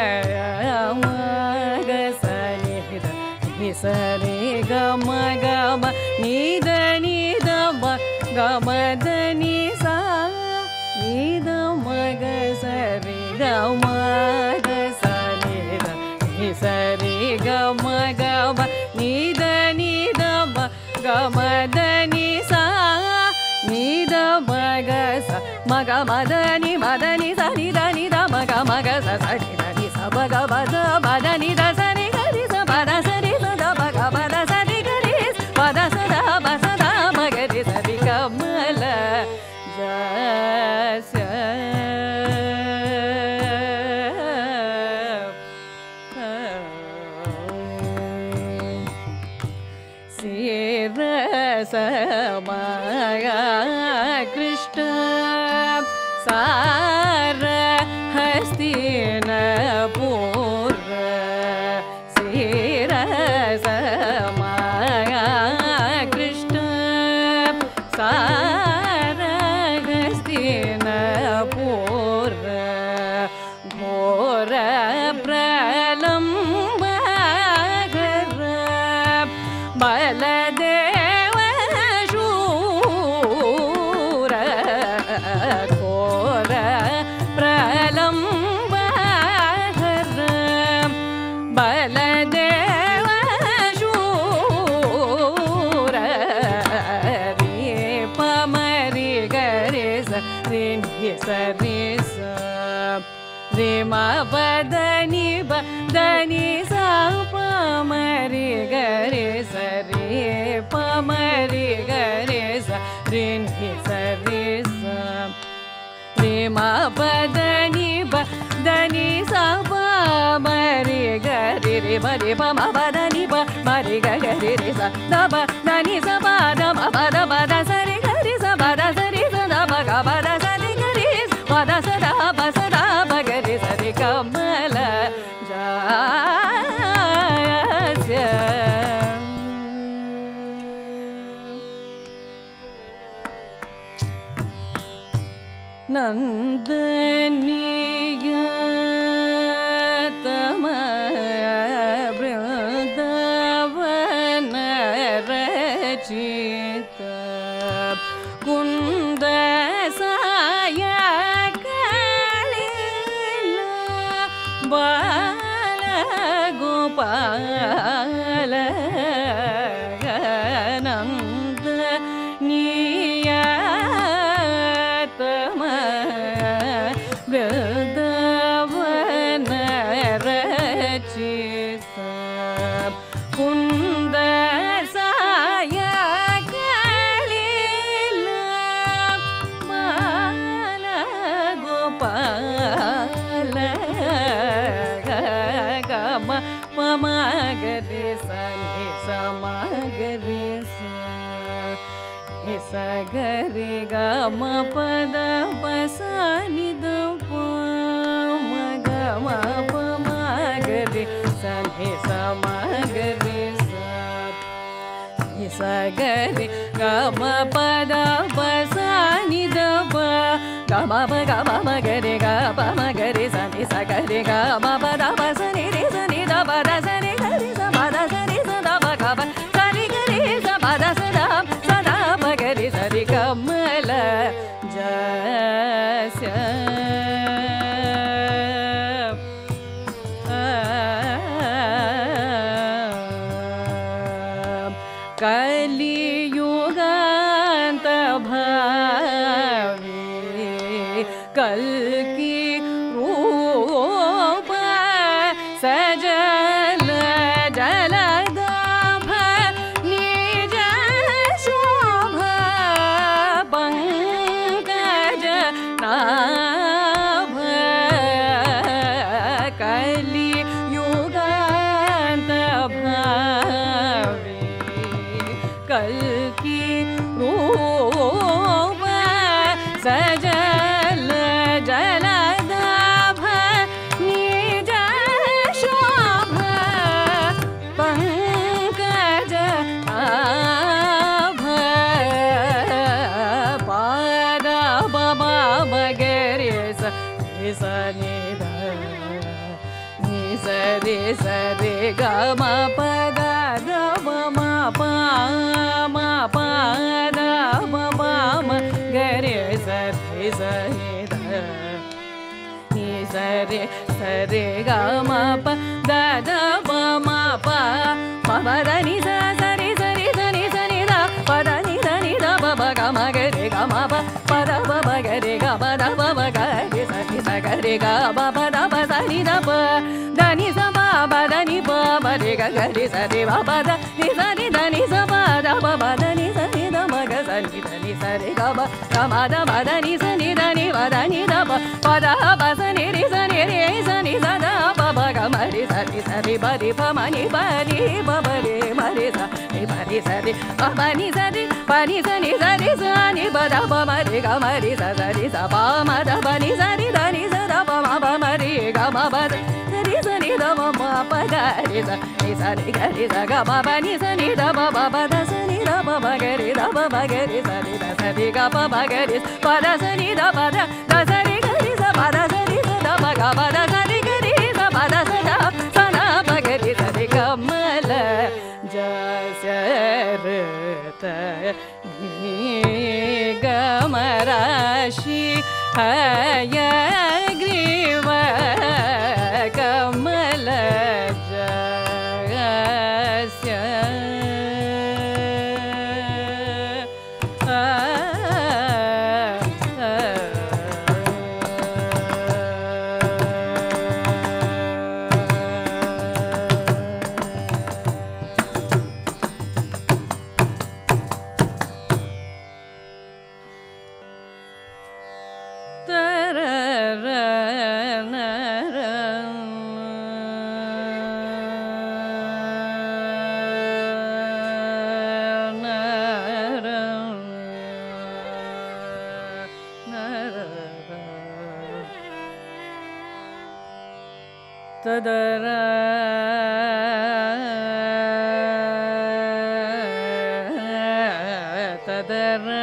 मग सनि सरे गम गम निद निद गम धनि सा निद मग सरे गम सनि सरे गम गम निद निद गम धनि सा निद मग स मग मदनि मदनि स निद निद मग मग स सनि धनि स मग मद मदनि द सनि गरि स पद सरि स द मग मद सनि गरि पद स द ब स द मगरि सरि कमल जस्य समया कृष्ण सार हस्तिनपुर सिर समया कृष्ण सार हस्तिनपुर घोर प्रलंब बलदेव शूर घोर प्रलंब बलदेव शूर रे पमरि गरे सरि सरि स रे म बदनि बदनि सा पमरि गरे सरि पमरि गरे सरि सरि स रे म बदनि बदनि सा पमरि गरे रे बरे प म बदनि ब मरि गरे रे स द ब दनि स ब द म ब द ब द सरि गरि स ब द सरि स द ब ग ब द सरि गरि स द स द ब स द ब गरि सरि कमल जस्य नंदनीय वृंदावन रचित कुंद सायक बाल गोपाल नंद नियतम वृंदावन रचित कुंद सायक बाल गोपाल गम पम गरे सनि समगरे स गरे गम पद पसनि द प म ग म प म गरे सनि समगरे स गरे गम पद पसनि द प ग म प ग म म गरे ग प म गरे सनि स गरे ग म प द प सनि रे सनि द प द सनि गरि स प द सनि स द प ग प सरि गरि स प द स द प गरि सरि कमल जस्य कलियुगान्त भावे कल्कि रूप सजल जलदाभ निज शोभ पंकज नाभ कलि युगान्त भावी कल्कि रूप सजल जलदाभ निज शोभ पंकज आभ पाद बबा बगरे स नि सरे सरे ग म पद द ब म प म प द ब ब म गरे सरे सरे द नि सरे सरे ग म प द द ब म प म प द नि स सरे सरे सनि सनि द प द नि द ब ब ग म गरे ग म प प द ब ब गरे ग ब द ब ब ग रे स नि स गरे ग ब प द ब स नि द प द नि स ब ब द नि प ब रे ग ग रे स रे ब प द नि स नि द नि स ब द ब ब द नि स नि द म ग स नि द नि स रे ग ब ग म द ब द नि स नि द नि ब द नि द प प द ब स नि रे स नि रे स नि स द ब ब ग म रे स नि स रे ब रे प म नि ब नि ब ब रे म रे स नि ब रे स रे ब ब नि स रे ब नि स नि स रे स नि ब द ब म रे ग म रे स स रे स ब म द ब नि स रे द नि स द ब म ब म रे ग म ब द रे स नि द म म प ग रे स नि स रे ग रे स ग म ब नि स नि द ब ब ब द स नि द ब ब ग रे द ब ब ग रे स रे द स रे ग ब ब ग रे प द स नि द ब द द स रे ग रे स ब द स रे स द ब ग ब द स रे ग रे स ब द स द स न ब ग रे स रे ग म ल ज स र त नि ग म राशि हयग्रीव कमल जस्य तदरा तदरा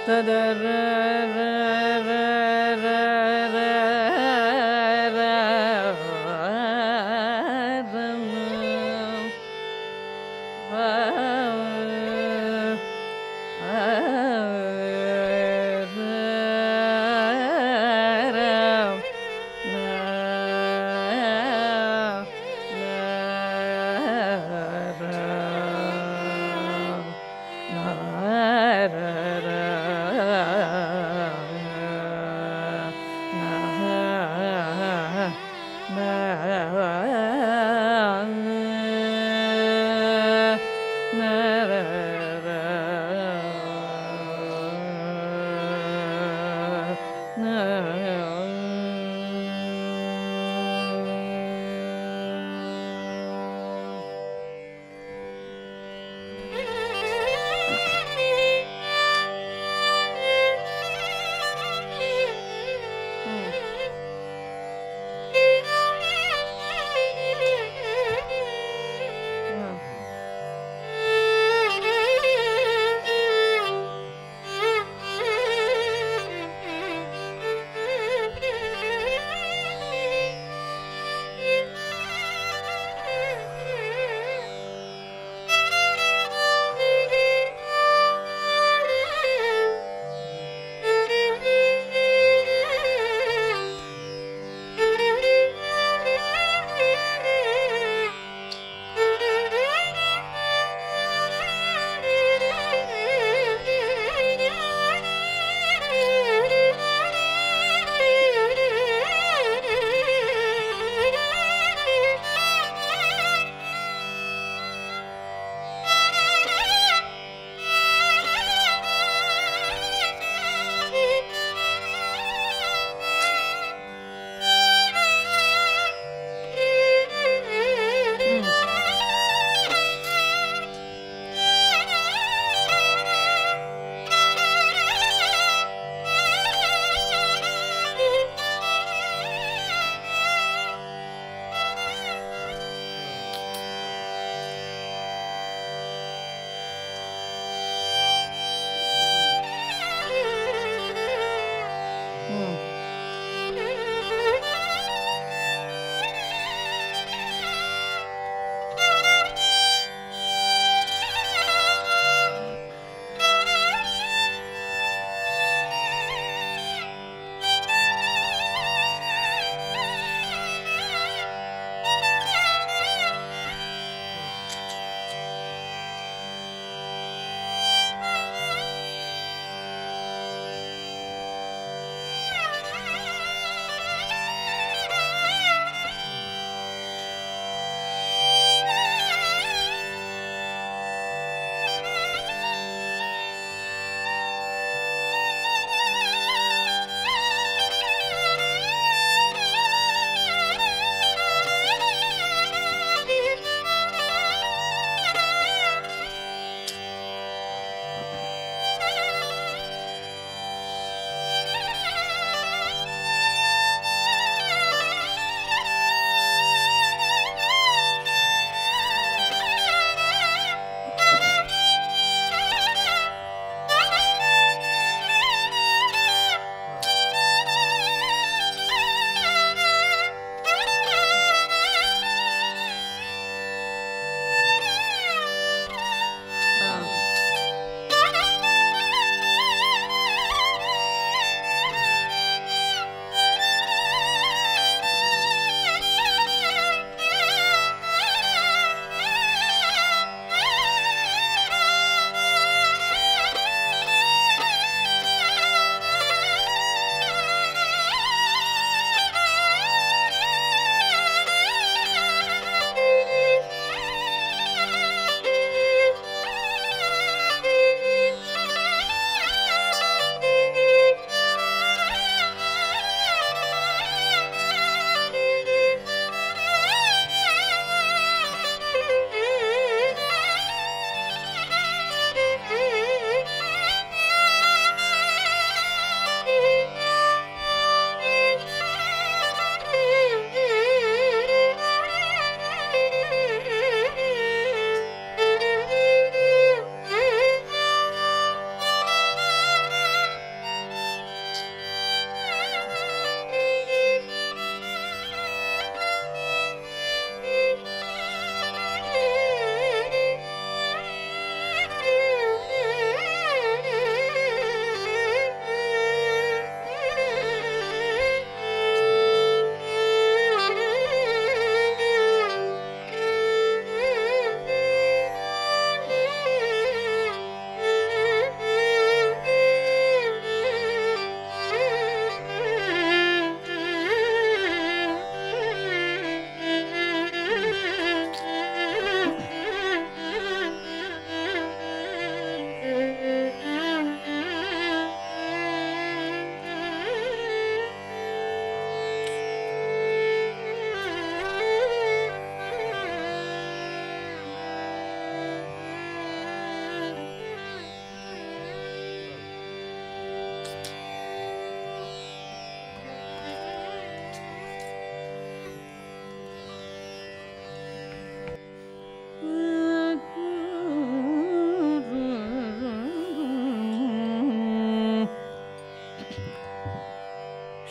na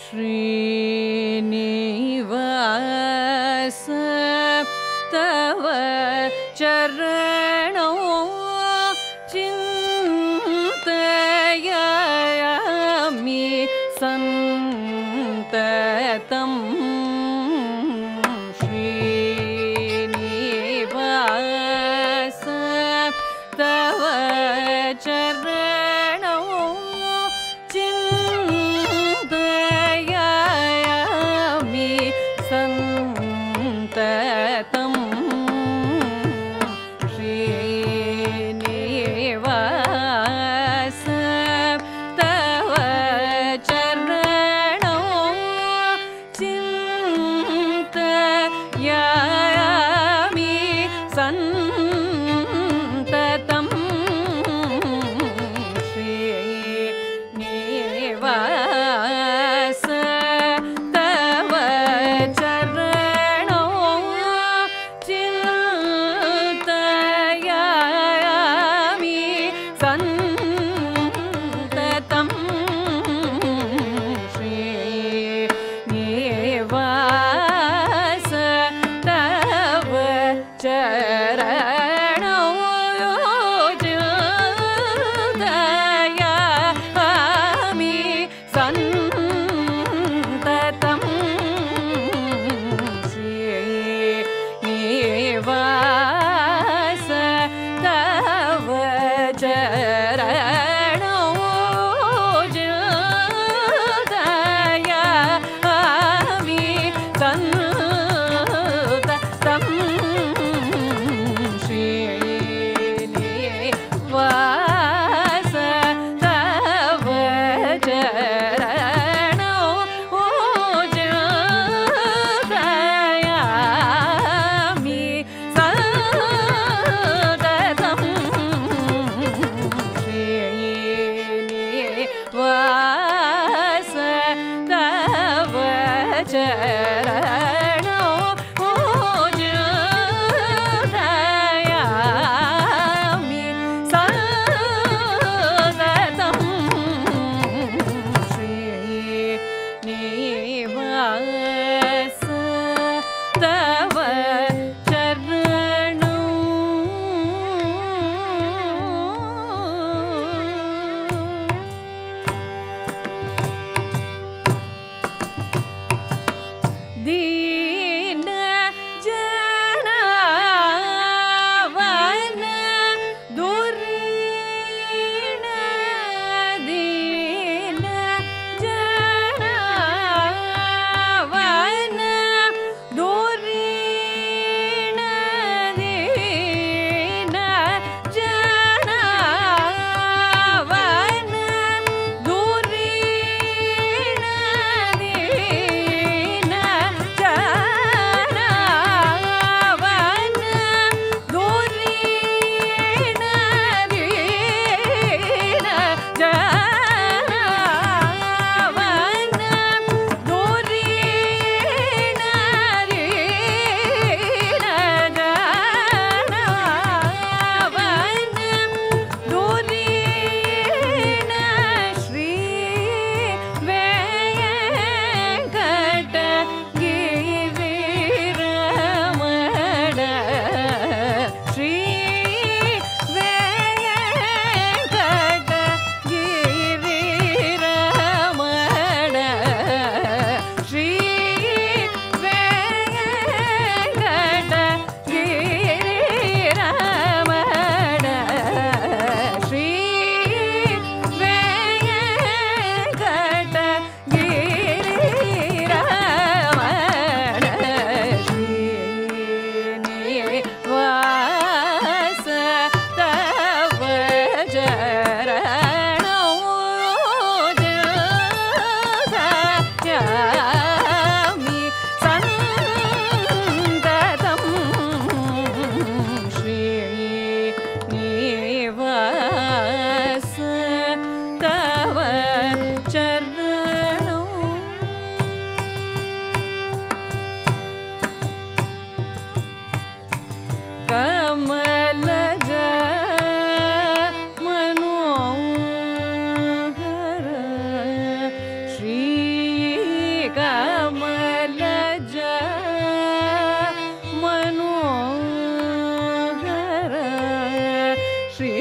श्रीनिवास तव चरणौ चिन्तयामि सन्ततम् श्रीनिवास तव चरणौ चिन्तयामि सन्ततम् श्रीनिवास तव चरणौ चिन्तयामि सन्ततम्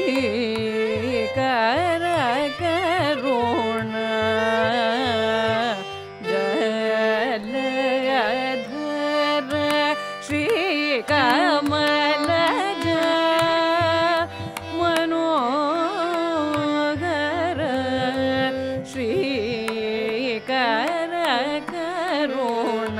श्रीकर करुण जलधर श्रीकमलज मनोहर श्रीकर करुण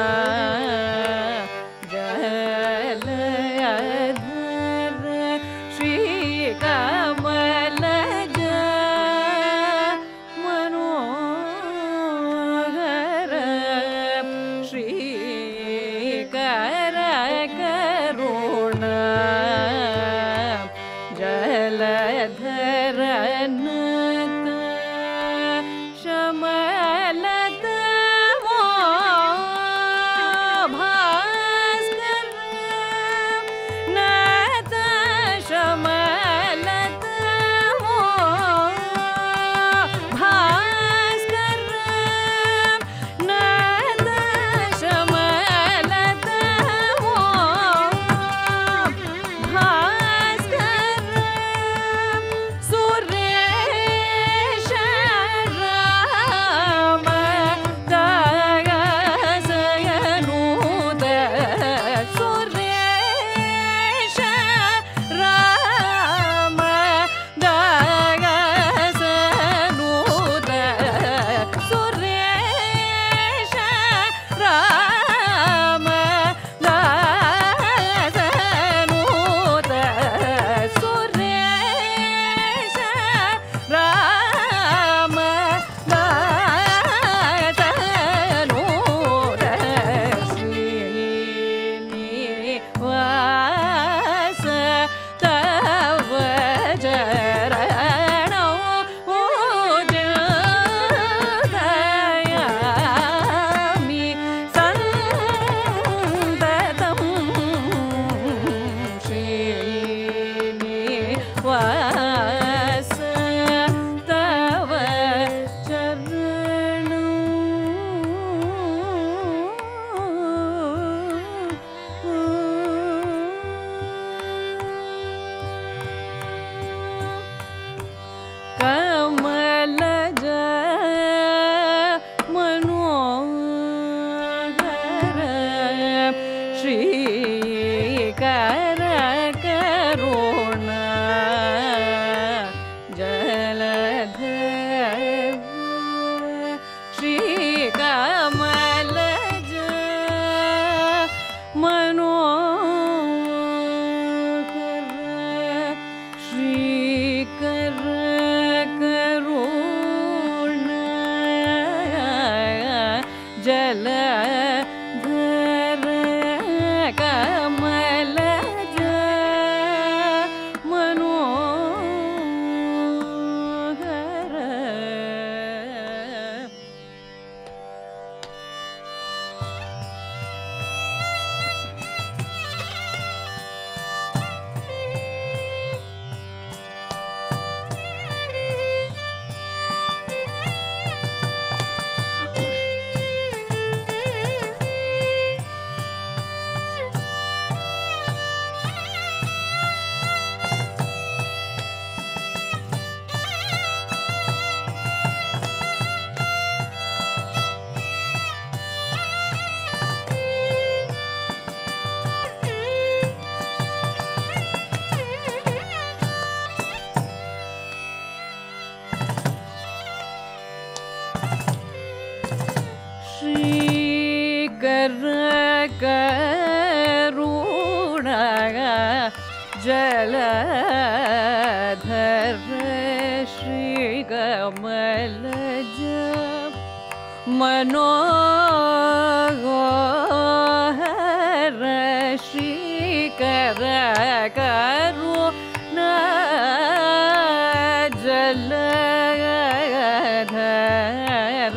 जलधर श्रीकमलज मनोहर श्रीकर करुण जलधर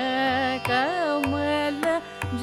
कमलज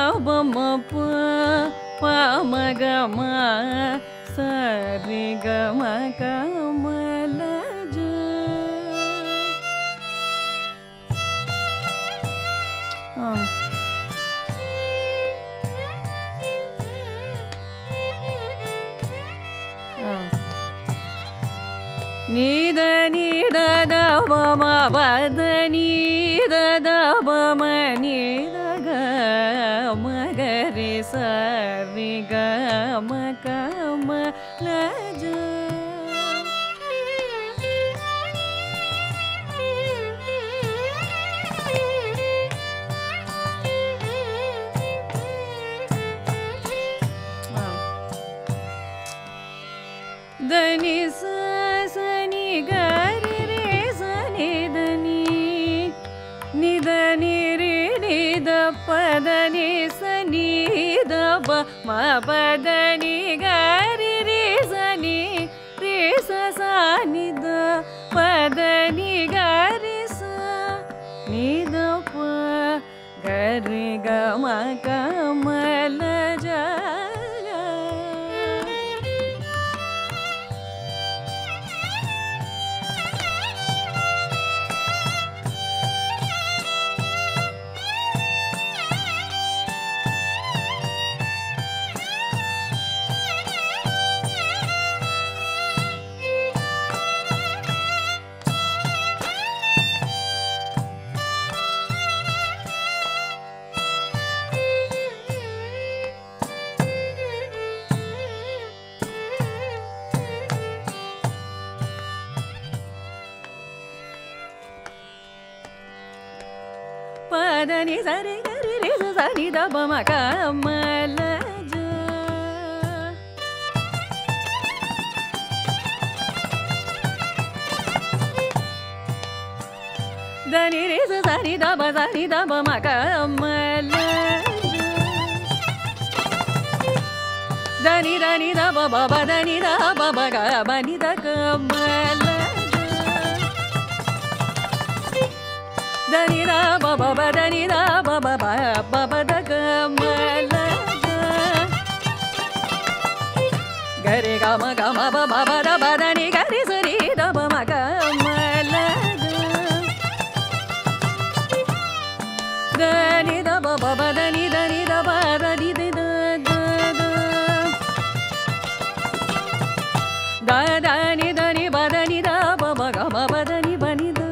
பம ப பம கம சரி கம கமலஜ நீத நீத தவம பத நீத தவம நீத கமகரி சரி கம கமலஜ தனி சனி கரி ரே சனி தனி நித நிரி நித பதனி சனி தப ம பதனி கரி ரே சனி ரே சனி த பதனி கரி ச நித ப கரி கம கமலஜ பதனி சரி கரி ரே சனி தப ம கமலஜ தனி ரே சனி தப ம கமலஜ தனி தனி தப பப தனி தப ப கமனி த கமலஜ தனி த பப தனி த பப பப த கமலஜ கரி கம கம பப த பதனி கரி சரி தப ம கமலஜ தனி த பப தனி தனி த பதனி த த தனி தனி பதனி த பப கம பதனி பனி த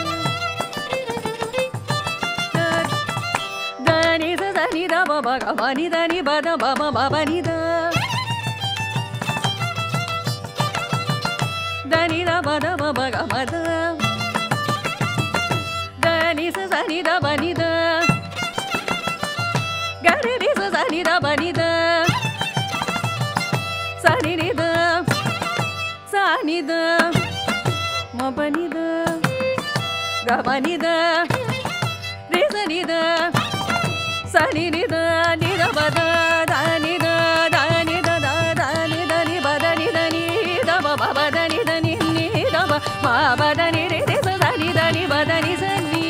தனி த தனி த பப கமனி தனி பத பப பபனி த தனி த பத பப கம த தனி ச சனி த பனி த கரி ரி ச சனி த பனி த சனி ரி த சனி த ம பனி த க பனி த ரி சனி த சனி ரி த நி த பத தனி த தனி த தனி தனி பதனி தனி த பப பதனி தனி நி த ப ம பதனி ரி ரி ச சனி தனி பதனி சனி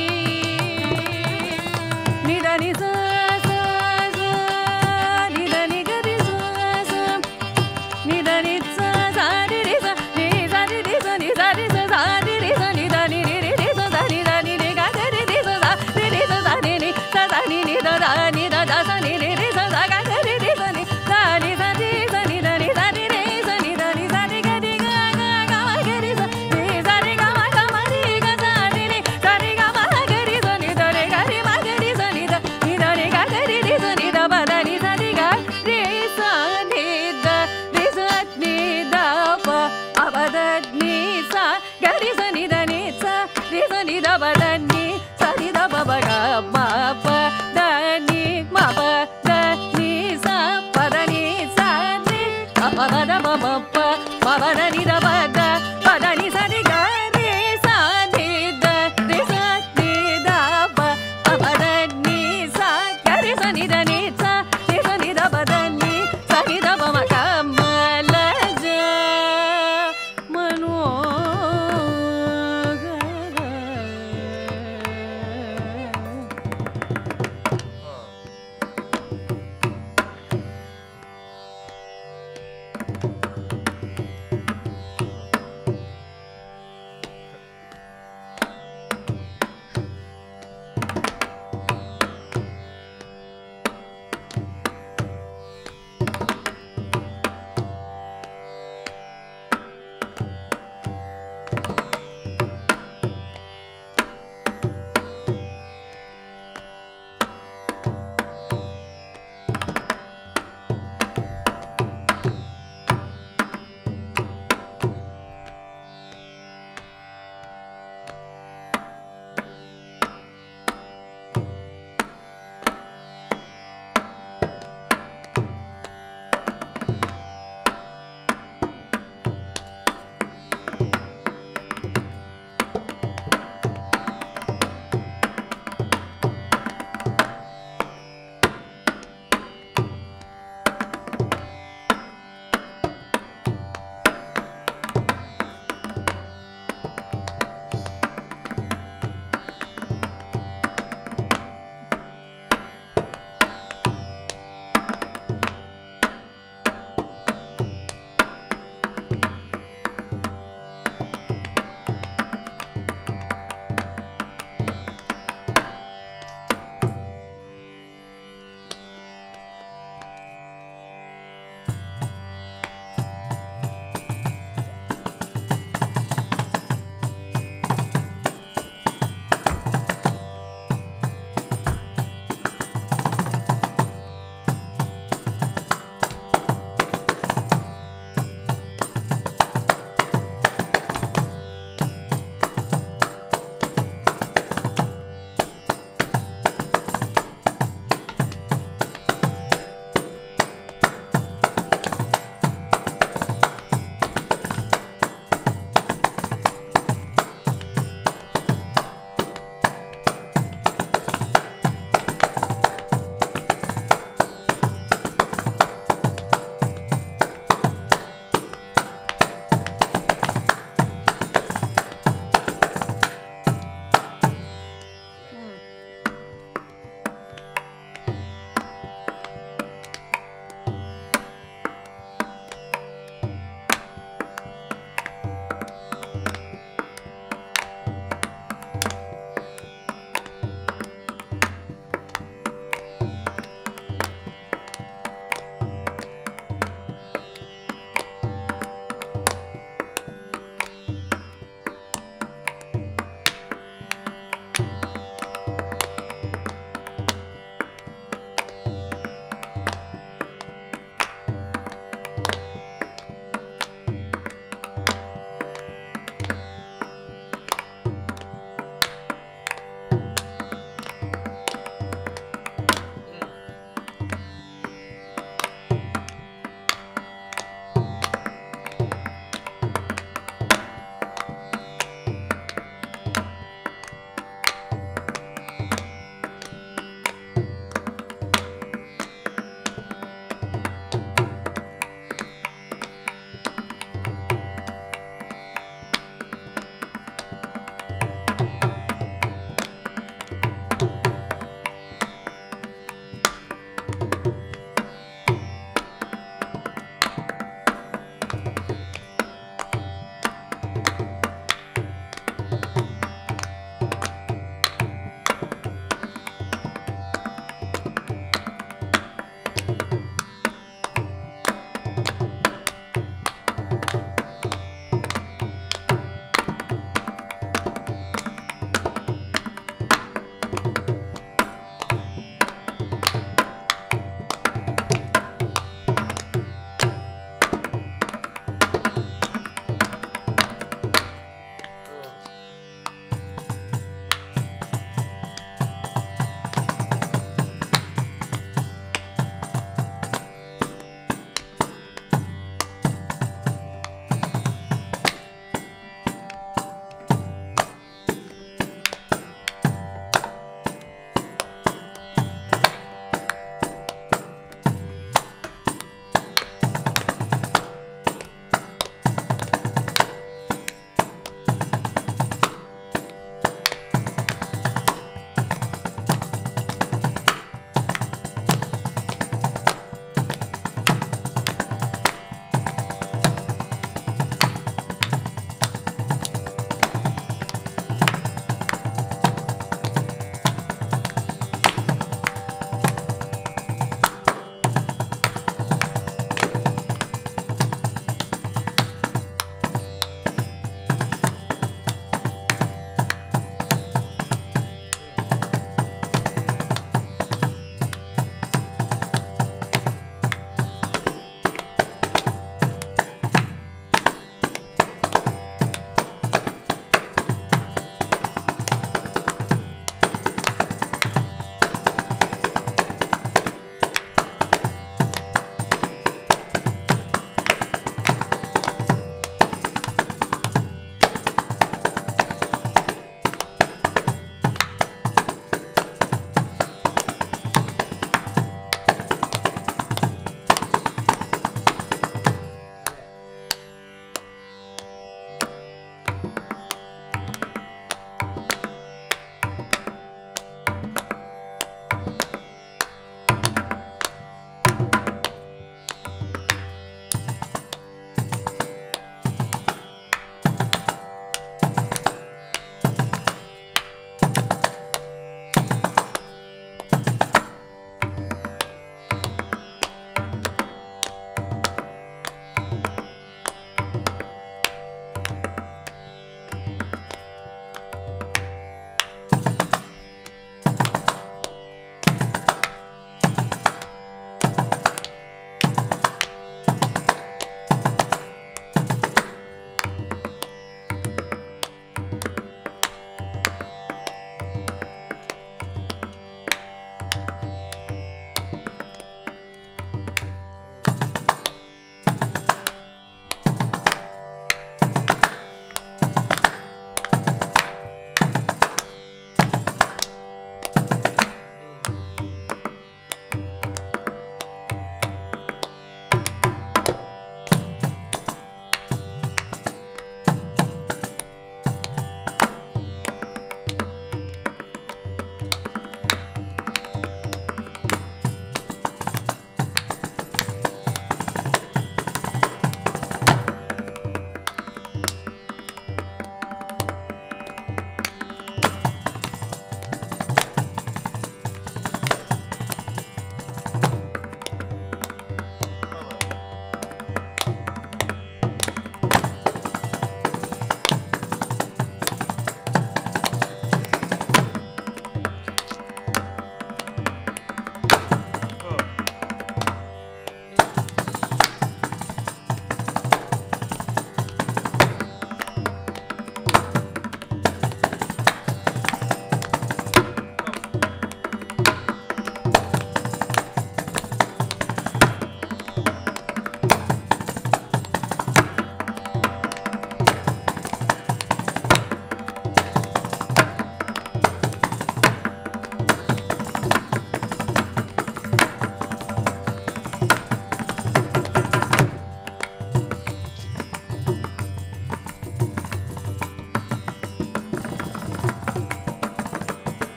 நி தனி ச ச ச நி தனி கரி ச ச நி தனி ச சனி ரி ச நி சனி ரி ச நி சனி ச சனி ரி ச நி தனி ரி ரி ரி ச சனி தனி ரி க கரி ரி ச ச ரி ரி ச சனி நி ச சனி நி த த நி த த சனி ரி ரி ச ச க கரி ரி ச நி சனி சனி சனி தனி சனி ரி சனி தனி சனி கரி க க க ம கரி ச நி சனி க ம க ம ரி க சனி நி சனி க ம கரி ச நி த ரி கரி ம கரி ச நி த நி த ரி க கரி ரி ச நி த ப த நி சனி க ரி ச நி த ரி ச நி த ப அ ப த நி ச கரி ச நி த நி ச ரி ச நி த ப த நி ச நி த ப ப க ம ப த நி ம ப த நி ச ப த நி ச நி ப ப த ப ப ப ப ப த நி த ப த ப த நி ச நி க ரி ச நி த ரி ச நி த ப ப ப த நி ச க ரி ச நி த நி ச ரி ச நி த ப த நி ச நி த ப ம க ம ல ஜ மனோகர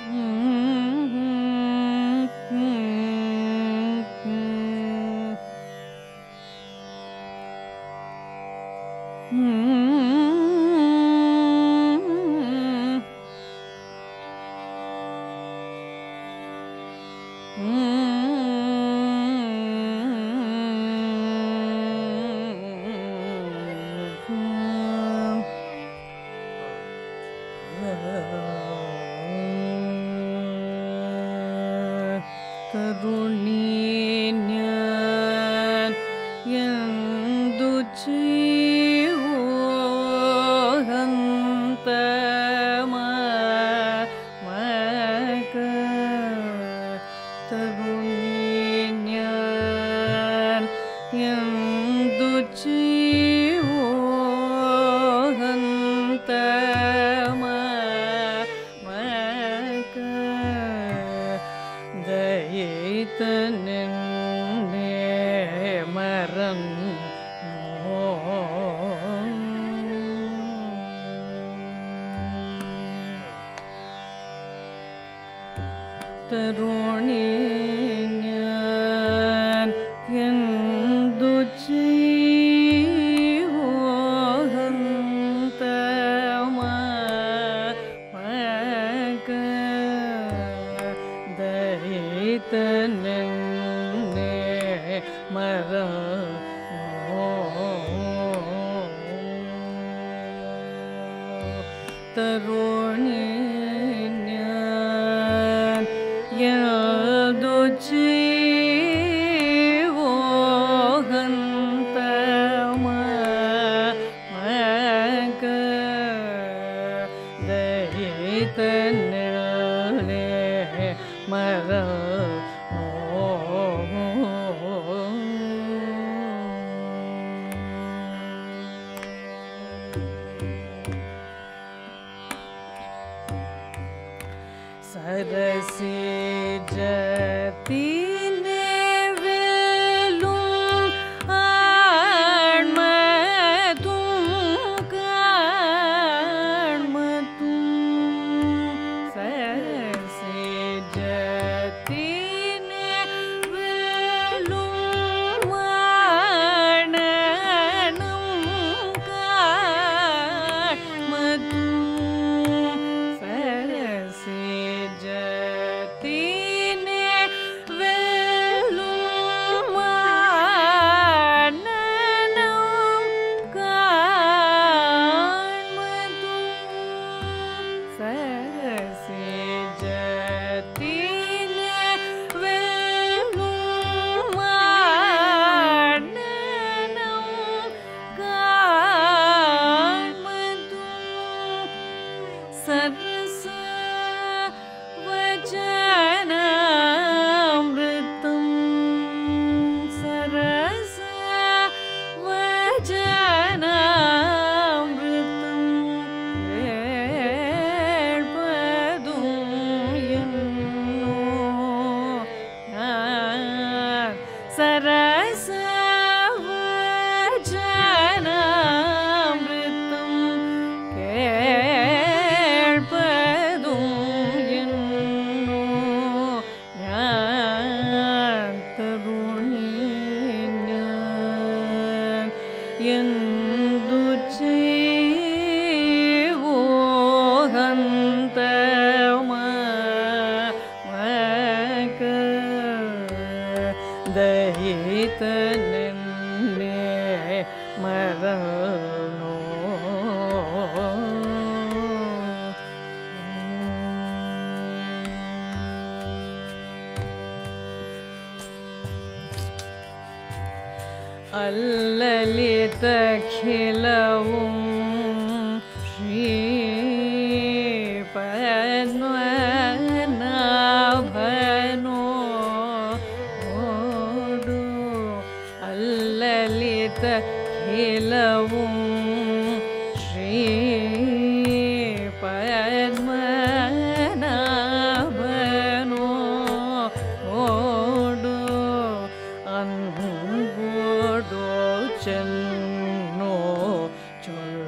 Chalo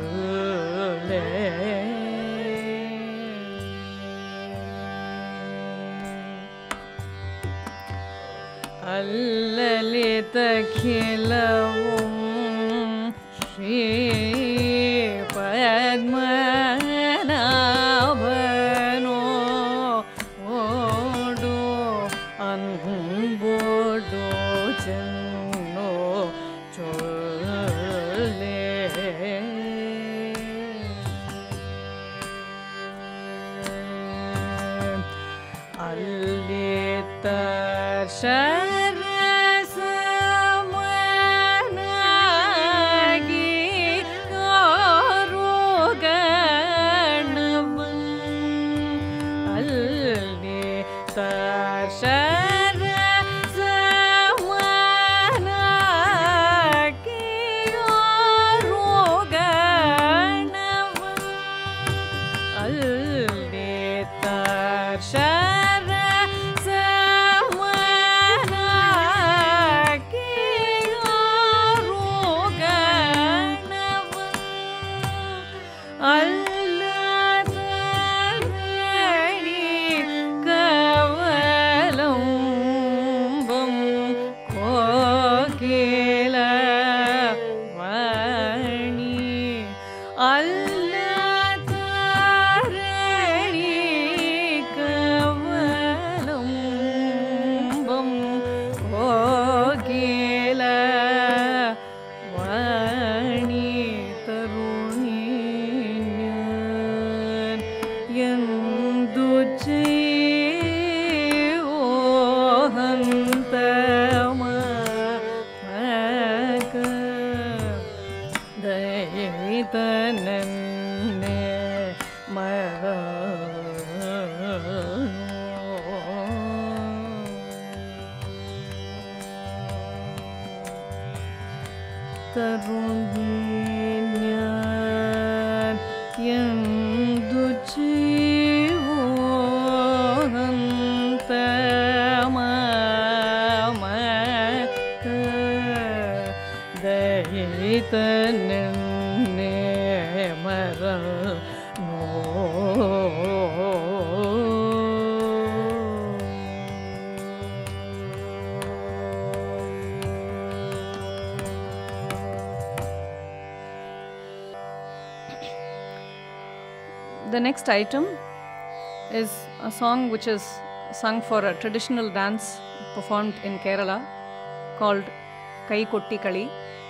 அல்லலிதகிலவும் ஸ்ரீ பத்மநாபனோ ஓடோ அன்போடோ சென்னோ சொல்லே The next item is a song which is sung for a traditional dance performed in Kerala called Kai Kotti Kali.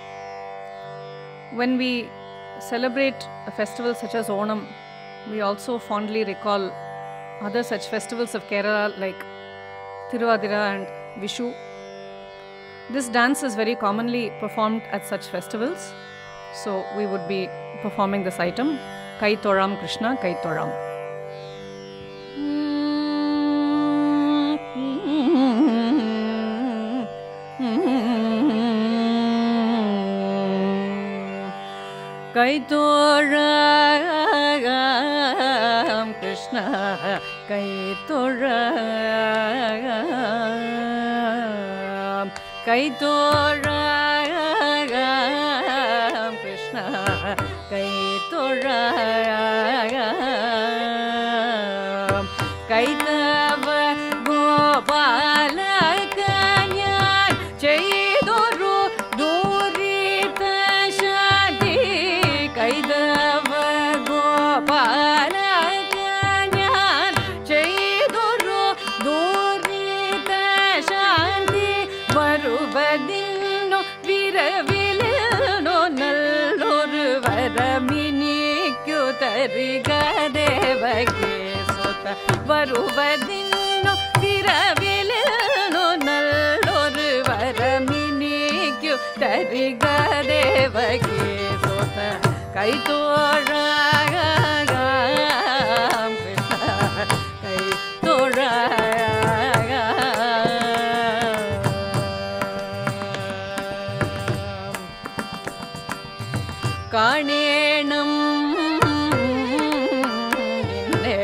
When we celebrate a festival such as Onam, we also fondly recall other such festivals of Kerala like Thiruvadira and Vishu. This dance is very commonly performed at such festivals, so we would be performing this item. Kai Thoram Krishna, Kai Thoram. Kai Thoram Krishna, Kai Thoram, Kai Thoram Krishna, Kai Thoram, Kai Tava Gopala Kanyan Chayduru Durita Shadi, Kai Tava Gopala Kanyan Chayduru Durita Shadi, Varubadino Viravilino Nalloru Varaminikyu Tariga Devaki Sota, Varubadino Viravilino Nalloru Varaminikyu Tariga Devaki Sota, Kai Thoram Krishna, Kai Thoram. Kanenam inne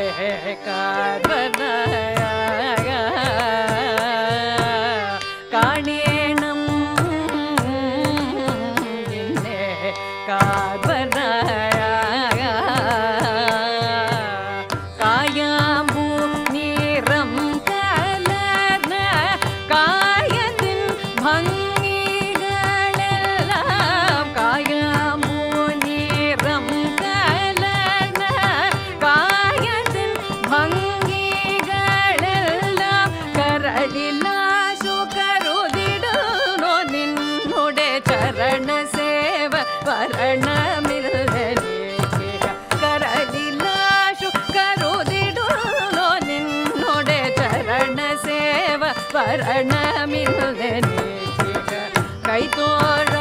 karvanaya, Kanenam inne karvanaya, ಕರಳಿಲಾಶು ಕರುದಿಡುನೋ ನಿನ್ನುಡೆ ಚರಣ ಸೇವ ವರಣ ಮಿಲ್ಲನೇಗ ಕರಳಿಲಾಶು ಕರುದಿಡುನೋ ನಿನ್ನುಡೆ ಚರಣ ಸೇವ ವರಣ ಮಿಲ್ಲನೇಗ ಕೈ ತೋರ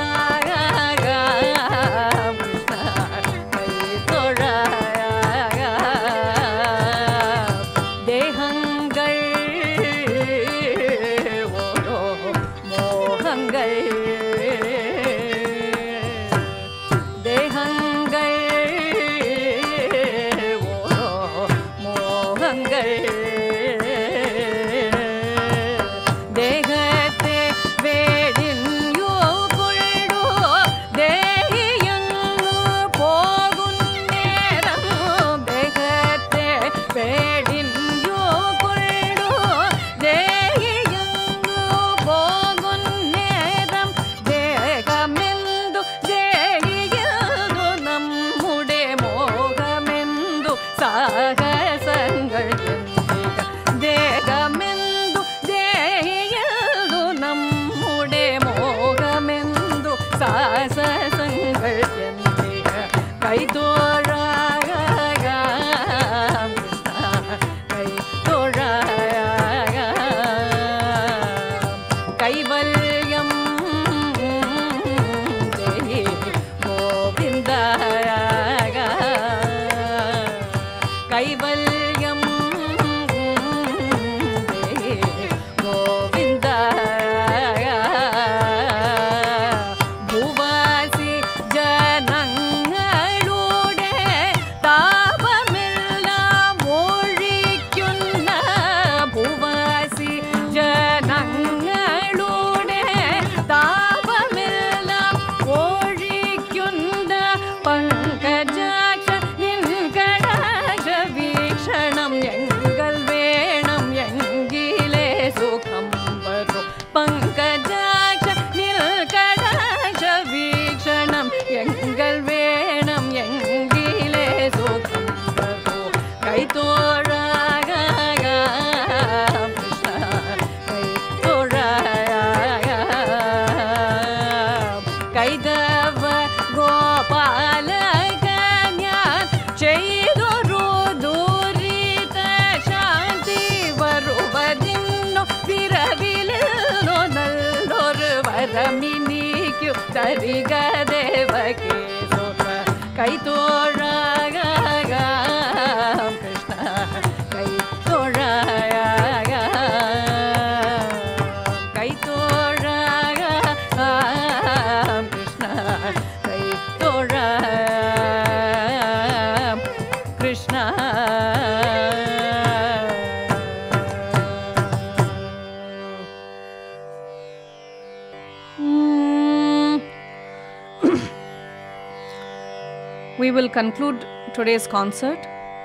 We will conclude today's concert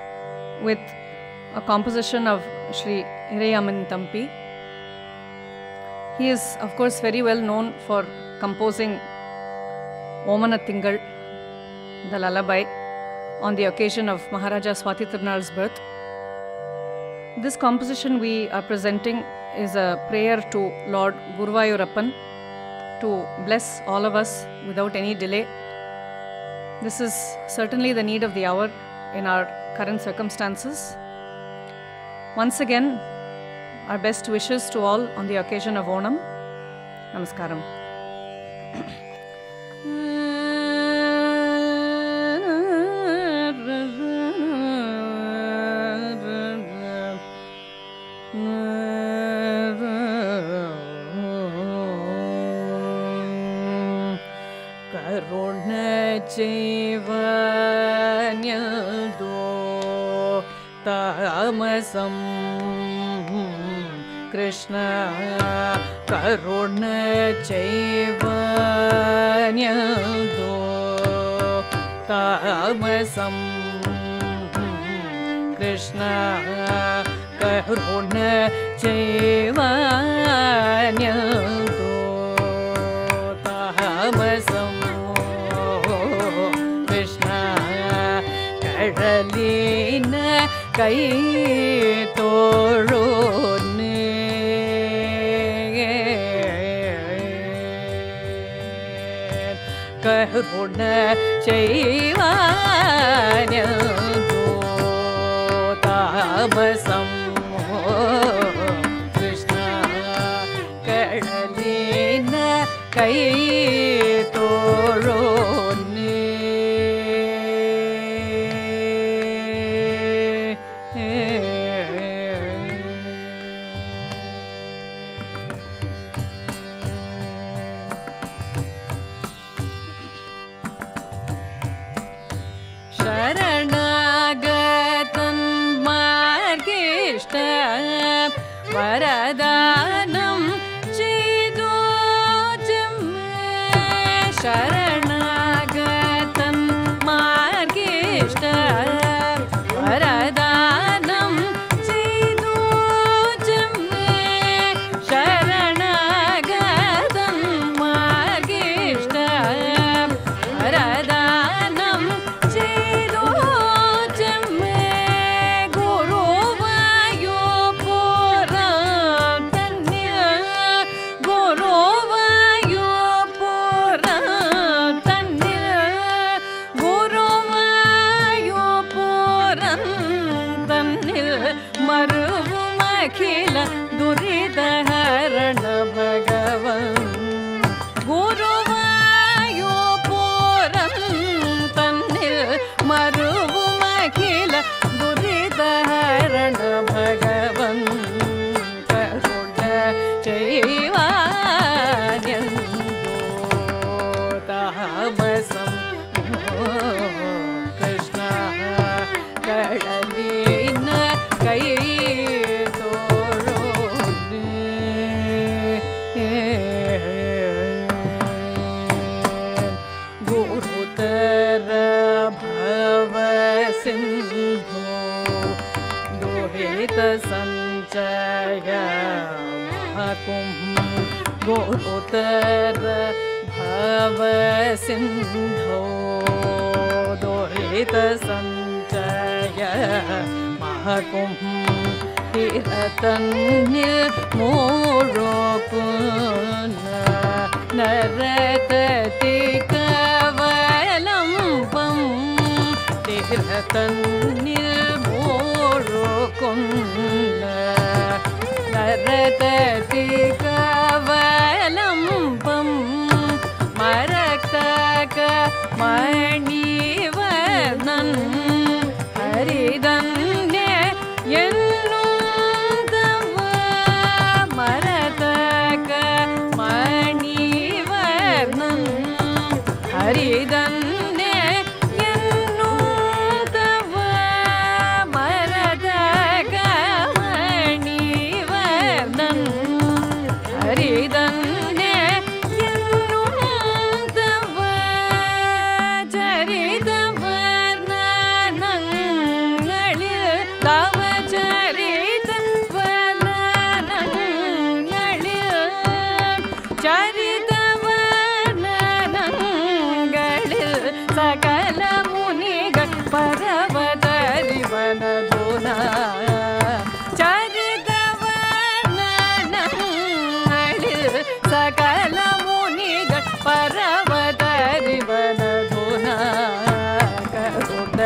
with a composition of Sri Iraiyaman Thampi. He is, of course, very well known for composing Omanathingal, the lullaby, on the occasion of Maharaja Swati Tirunal's birth. This composition we are presenting is a prayer to Lord Guruvayurappan to bless all of us without any delay. This is certainly the need of the hour in our current circumstances. Once again, our best wishes to all on the occasion of Onam. Namaskaram. तामसं Krishna करुण चैवन्यदो तामसं कृष्ण करुण चैवन्यदो तामसं कृष्ण கடலின கை தோழோனே கருண செய்வானென்றோ தாமசம் கிருஷ்ணா கடலின கை தோழோனே शरणागतन् मार्गिष्ट वरदानं चिदोजं शरणागतन् मार्गिष्ट वरदानं चिदोजं शरणागतन् मार्गिष्ट वरदानं மருவுமகில துரிதஹரண பகவன் குருவாயோ forum தன்னில் மருவுமகில துரிதஹரண பகவன் கருண செய்வானென்றோ தாமசம் கிருஷ்ணா கடலின கை गुरुतर भव सिंधु दुहित संचय महाकुंभ गुरुतर भव सिंधु दुहित संचय महाकुंभ मूरोकुन नरतति कवलंबं तीर्थन्निर्मूरोकुन नरतति कवलंबं मरक्तक मणिवर्णन् हरिदन्य हरिदन्ने यन्नूतव मरदक मणिवर्णन् हरिदन्ने यन्नूतव चरितवर्णनங்களில் तव चरितवर्णनங்களில் सकल मुनिகள் பரவதறிவனதுனா चरितवर्णनங்களில் सकल मुनिகள் பரவதறிவனதுனா கருண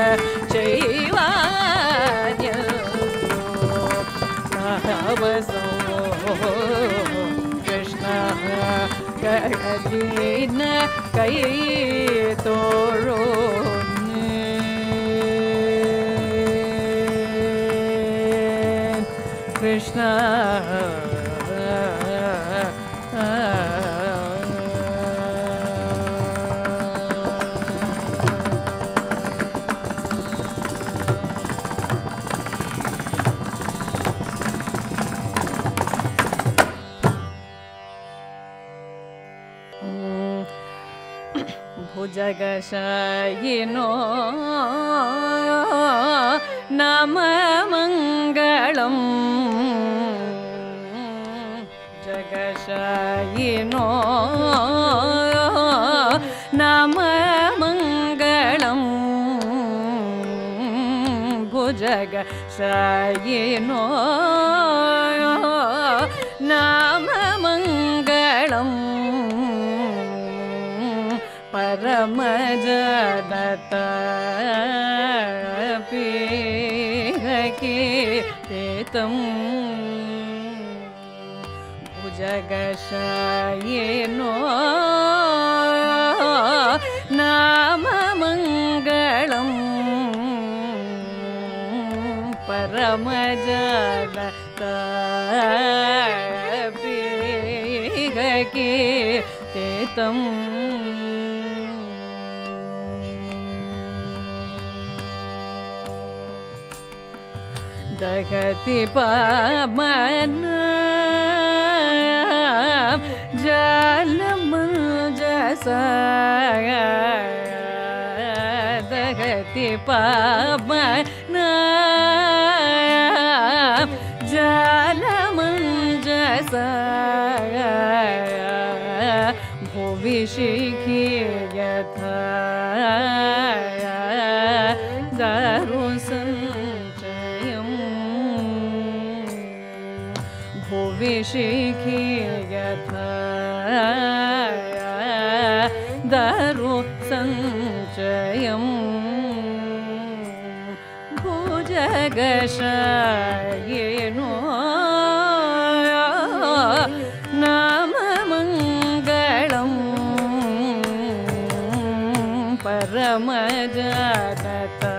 செய்வானென்றோ தாமசோ கிருஷ்ணா கடலின கை தோழோனே கிருஷ்ணா भुजगशयिनो नममङ्गलम् जगशयिनो नममङ्गलम् भुजगशयिनो नममङ्गलम् पर परमजनता पीहकीर्तितं भुजगशयिनो नाममङ्गलं परमजनता पीहकीर्तितं दगति पवना जलमञ्जसा दगति पवना जलमञ्जसा भुवि शिखि यथा दारुसञ्चयम् भुवि शिखि यथा दारुसञ्चयम् भुजगशयिनो नाममङ्गलं परमजनता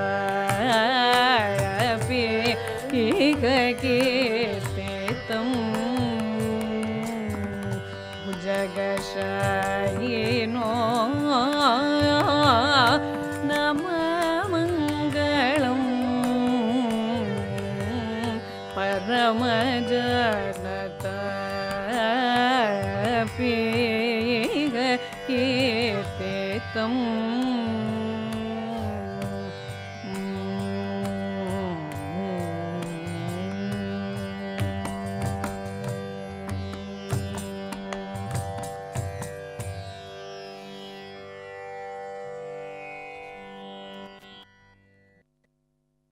पीहकीर्तितं भुजगशयिनो नाममङ्गलं परमजनता पीहकीर्तितं